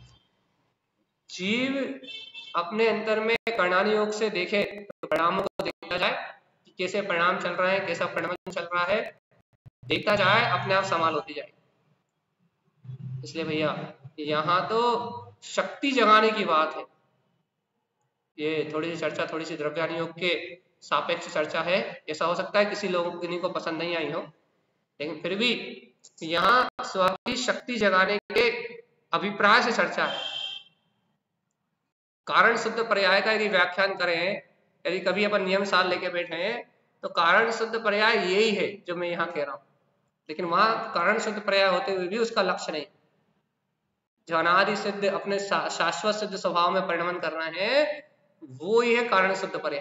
जीव अपने अंतर में कर्णानी योग से देखे तो परिणामों को देखता जाए कि कैसे परिणाम चल रहे हैं, कैसा परिणाम चल रहा है, देखता जाए, अपने आप संभाल होती जाए। इसलिए भैया यहाँ तो शक्ति जगाने की बात है। ये थोड़ी सी चर्चा थोड़ी सी द्रव्यान योग के सापेक्ष चर्चा है। ऐसा हो सकता है किसी लोगों किन्हीं को पसंद नहीं आई हो, लेकिन फिर भी यहाँ स्व की शक्ति जगाने के अभिप्राय से चर्चा है। कारण शुद्ध पर्याय का यदि व्याख्यान करें, यदि कभी अपन नियम साल लेके बैठे हैं तो कारण शुद्ध पर्याय यही है जो मैं यहाँ कह रहा हूँ, लेकिन वहां कारण शुद्ध पर्याय होते हुए भी उसका लक्ष्य नहीं। जो अनादि सिद्ध अपने शाश्वत सिद्ध स्वभाव में परिणमन कर रहे हैं वो ही है कारण शुद्ध पर्याय।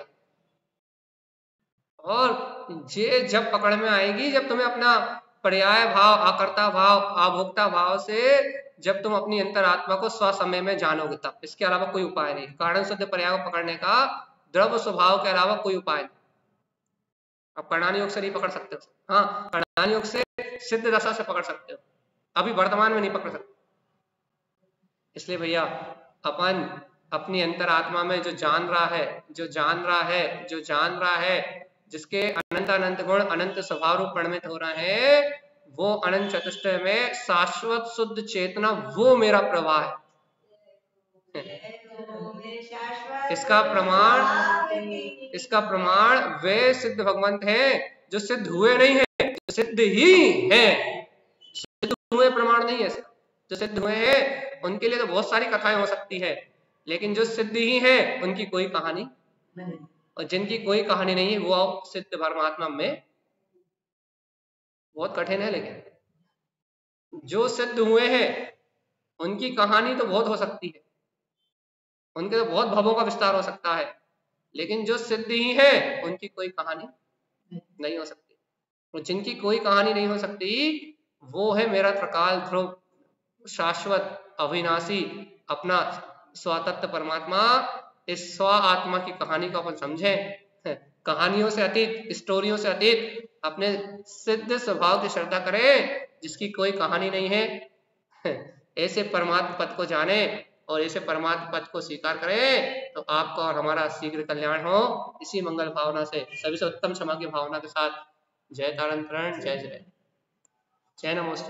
और ये जब पकड़ में आएगी जब तुम्हें अपना पर्याय भाव, आकर्ता भाव, आभोक्ता भाव से जब तुम अपनी अंतरात्मा को स्व समय में जानोगे, तब। इसके अलावा कोई उपाय नहीं। कारण शुद्ध पर्याय को पकड़ने का द्रव्य स्वभाव के अलावा कोई उपाय नहीं। आप कर्णानी योग से नहीं पकड़ सकते हो। हाँ, कर्णानी योग से सिद्ध दशा से पकड़ सकते हो, अभी वर्तमान में नहीं पकड़ सकते। इसलिए भैया अपन अपनी अंतरात्मा में जो जान रहा है, जो जान रहा है, जो जान रहा है, जिसके अनंत अनंत गुण अनंत स्वभाव रूप परिणमित हो रहे हैं, वो अनंत चतुष्टय में शाश्वत शुद्ध चेतना, वो मेरा प्रवाह है। इसका प्रमाण इसका प्रमाण वे सिद्ध भगवंत हैं जो सिद्ध हुए नहीं है, जो सिद्ध ही है। सिद्ध हुए प्रमाण नहीं है। जो सिद्ध हुए हैं उनके लिए तो बहुत सारी कथाएं हो सकती है, लेकिन जो सिद्ध ही है उनकी कोई कहानी नहीं। और जिनकी कोई कहानी नहीं है वो सिद्ध परमात्मा में बहुत कठिन है। लेकिन जो सिद्ध हुए हैं उनकी कहानी तो बहुत हो सकती है, उनके तो बहुत भवों का विस्तार हो सकता है, लेकिन जो सिद्ध ही है उनकी कोई कहानी नहीं हो सकती। और जिनकी कोई कहानी नहीं हो सकती वो है मेरा त्रिकाल ध्रुव शाश्वत अविनाशी अपना स्वतत्व परमात्मा। इस स्व आत्मा की कहानी को अपन समझें, कहानियों से अतीत, स्टोरियों से अतीत अपने सिद्ध स्वभाव की श्रद्धा करें जिसकी कोई कहानी नहीं है। ऐसे परमात्मा पद को जाने और ऐसे परमात्मा पद को स्वीकार करें तो आपका और हमारा शीघ्र कल्याण हो। इसी मंगल भावना से सभी से उत्तम क्षमा की भावना के साथ जय तारंतरण, जय जय जय नमोस्तु।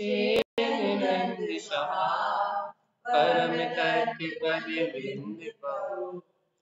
परम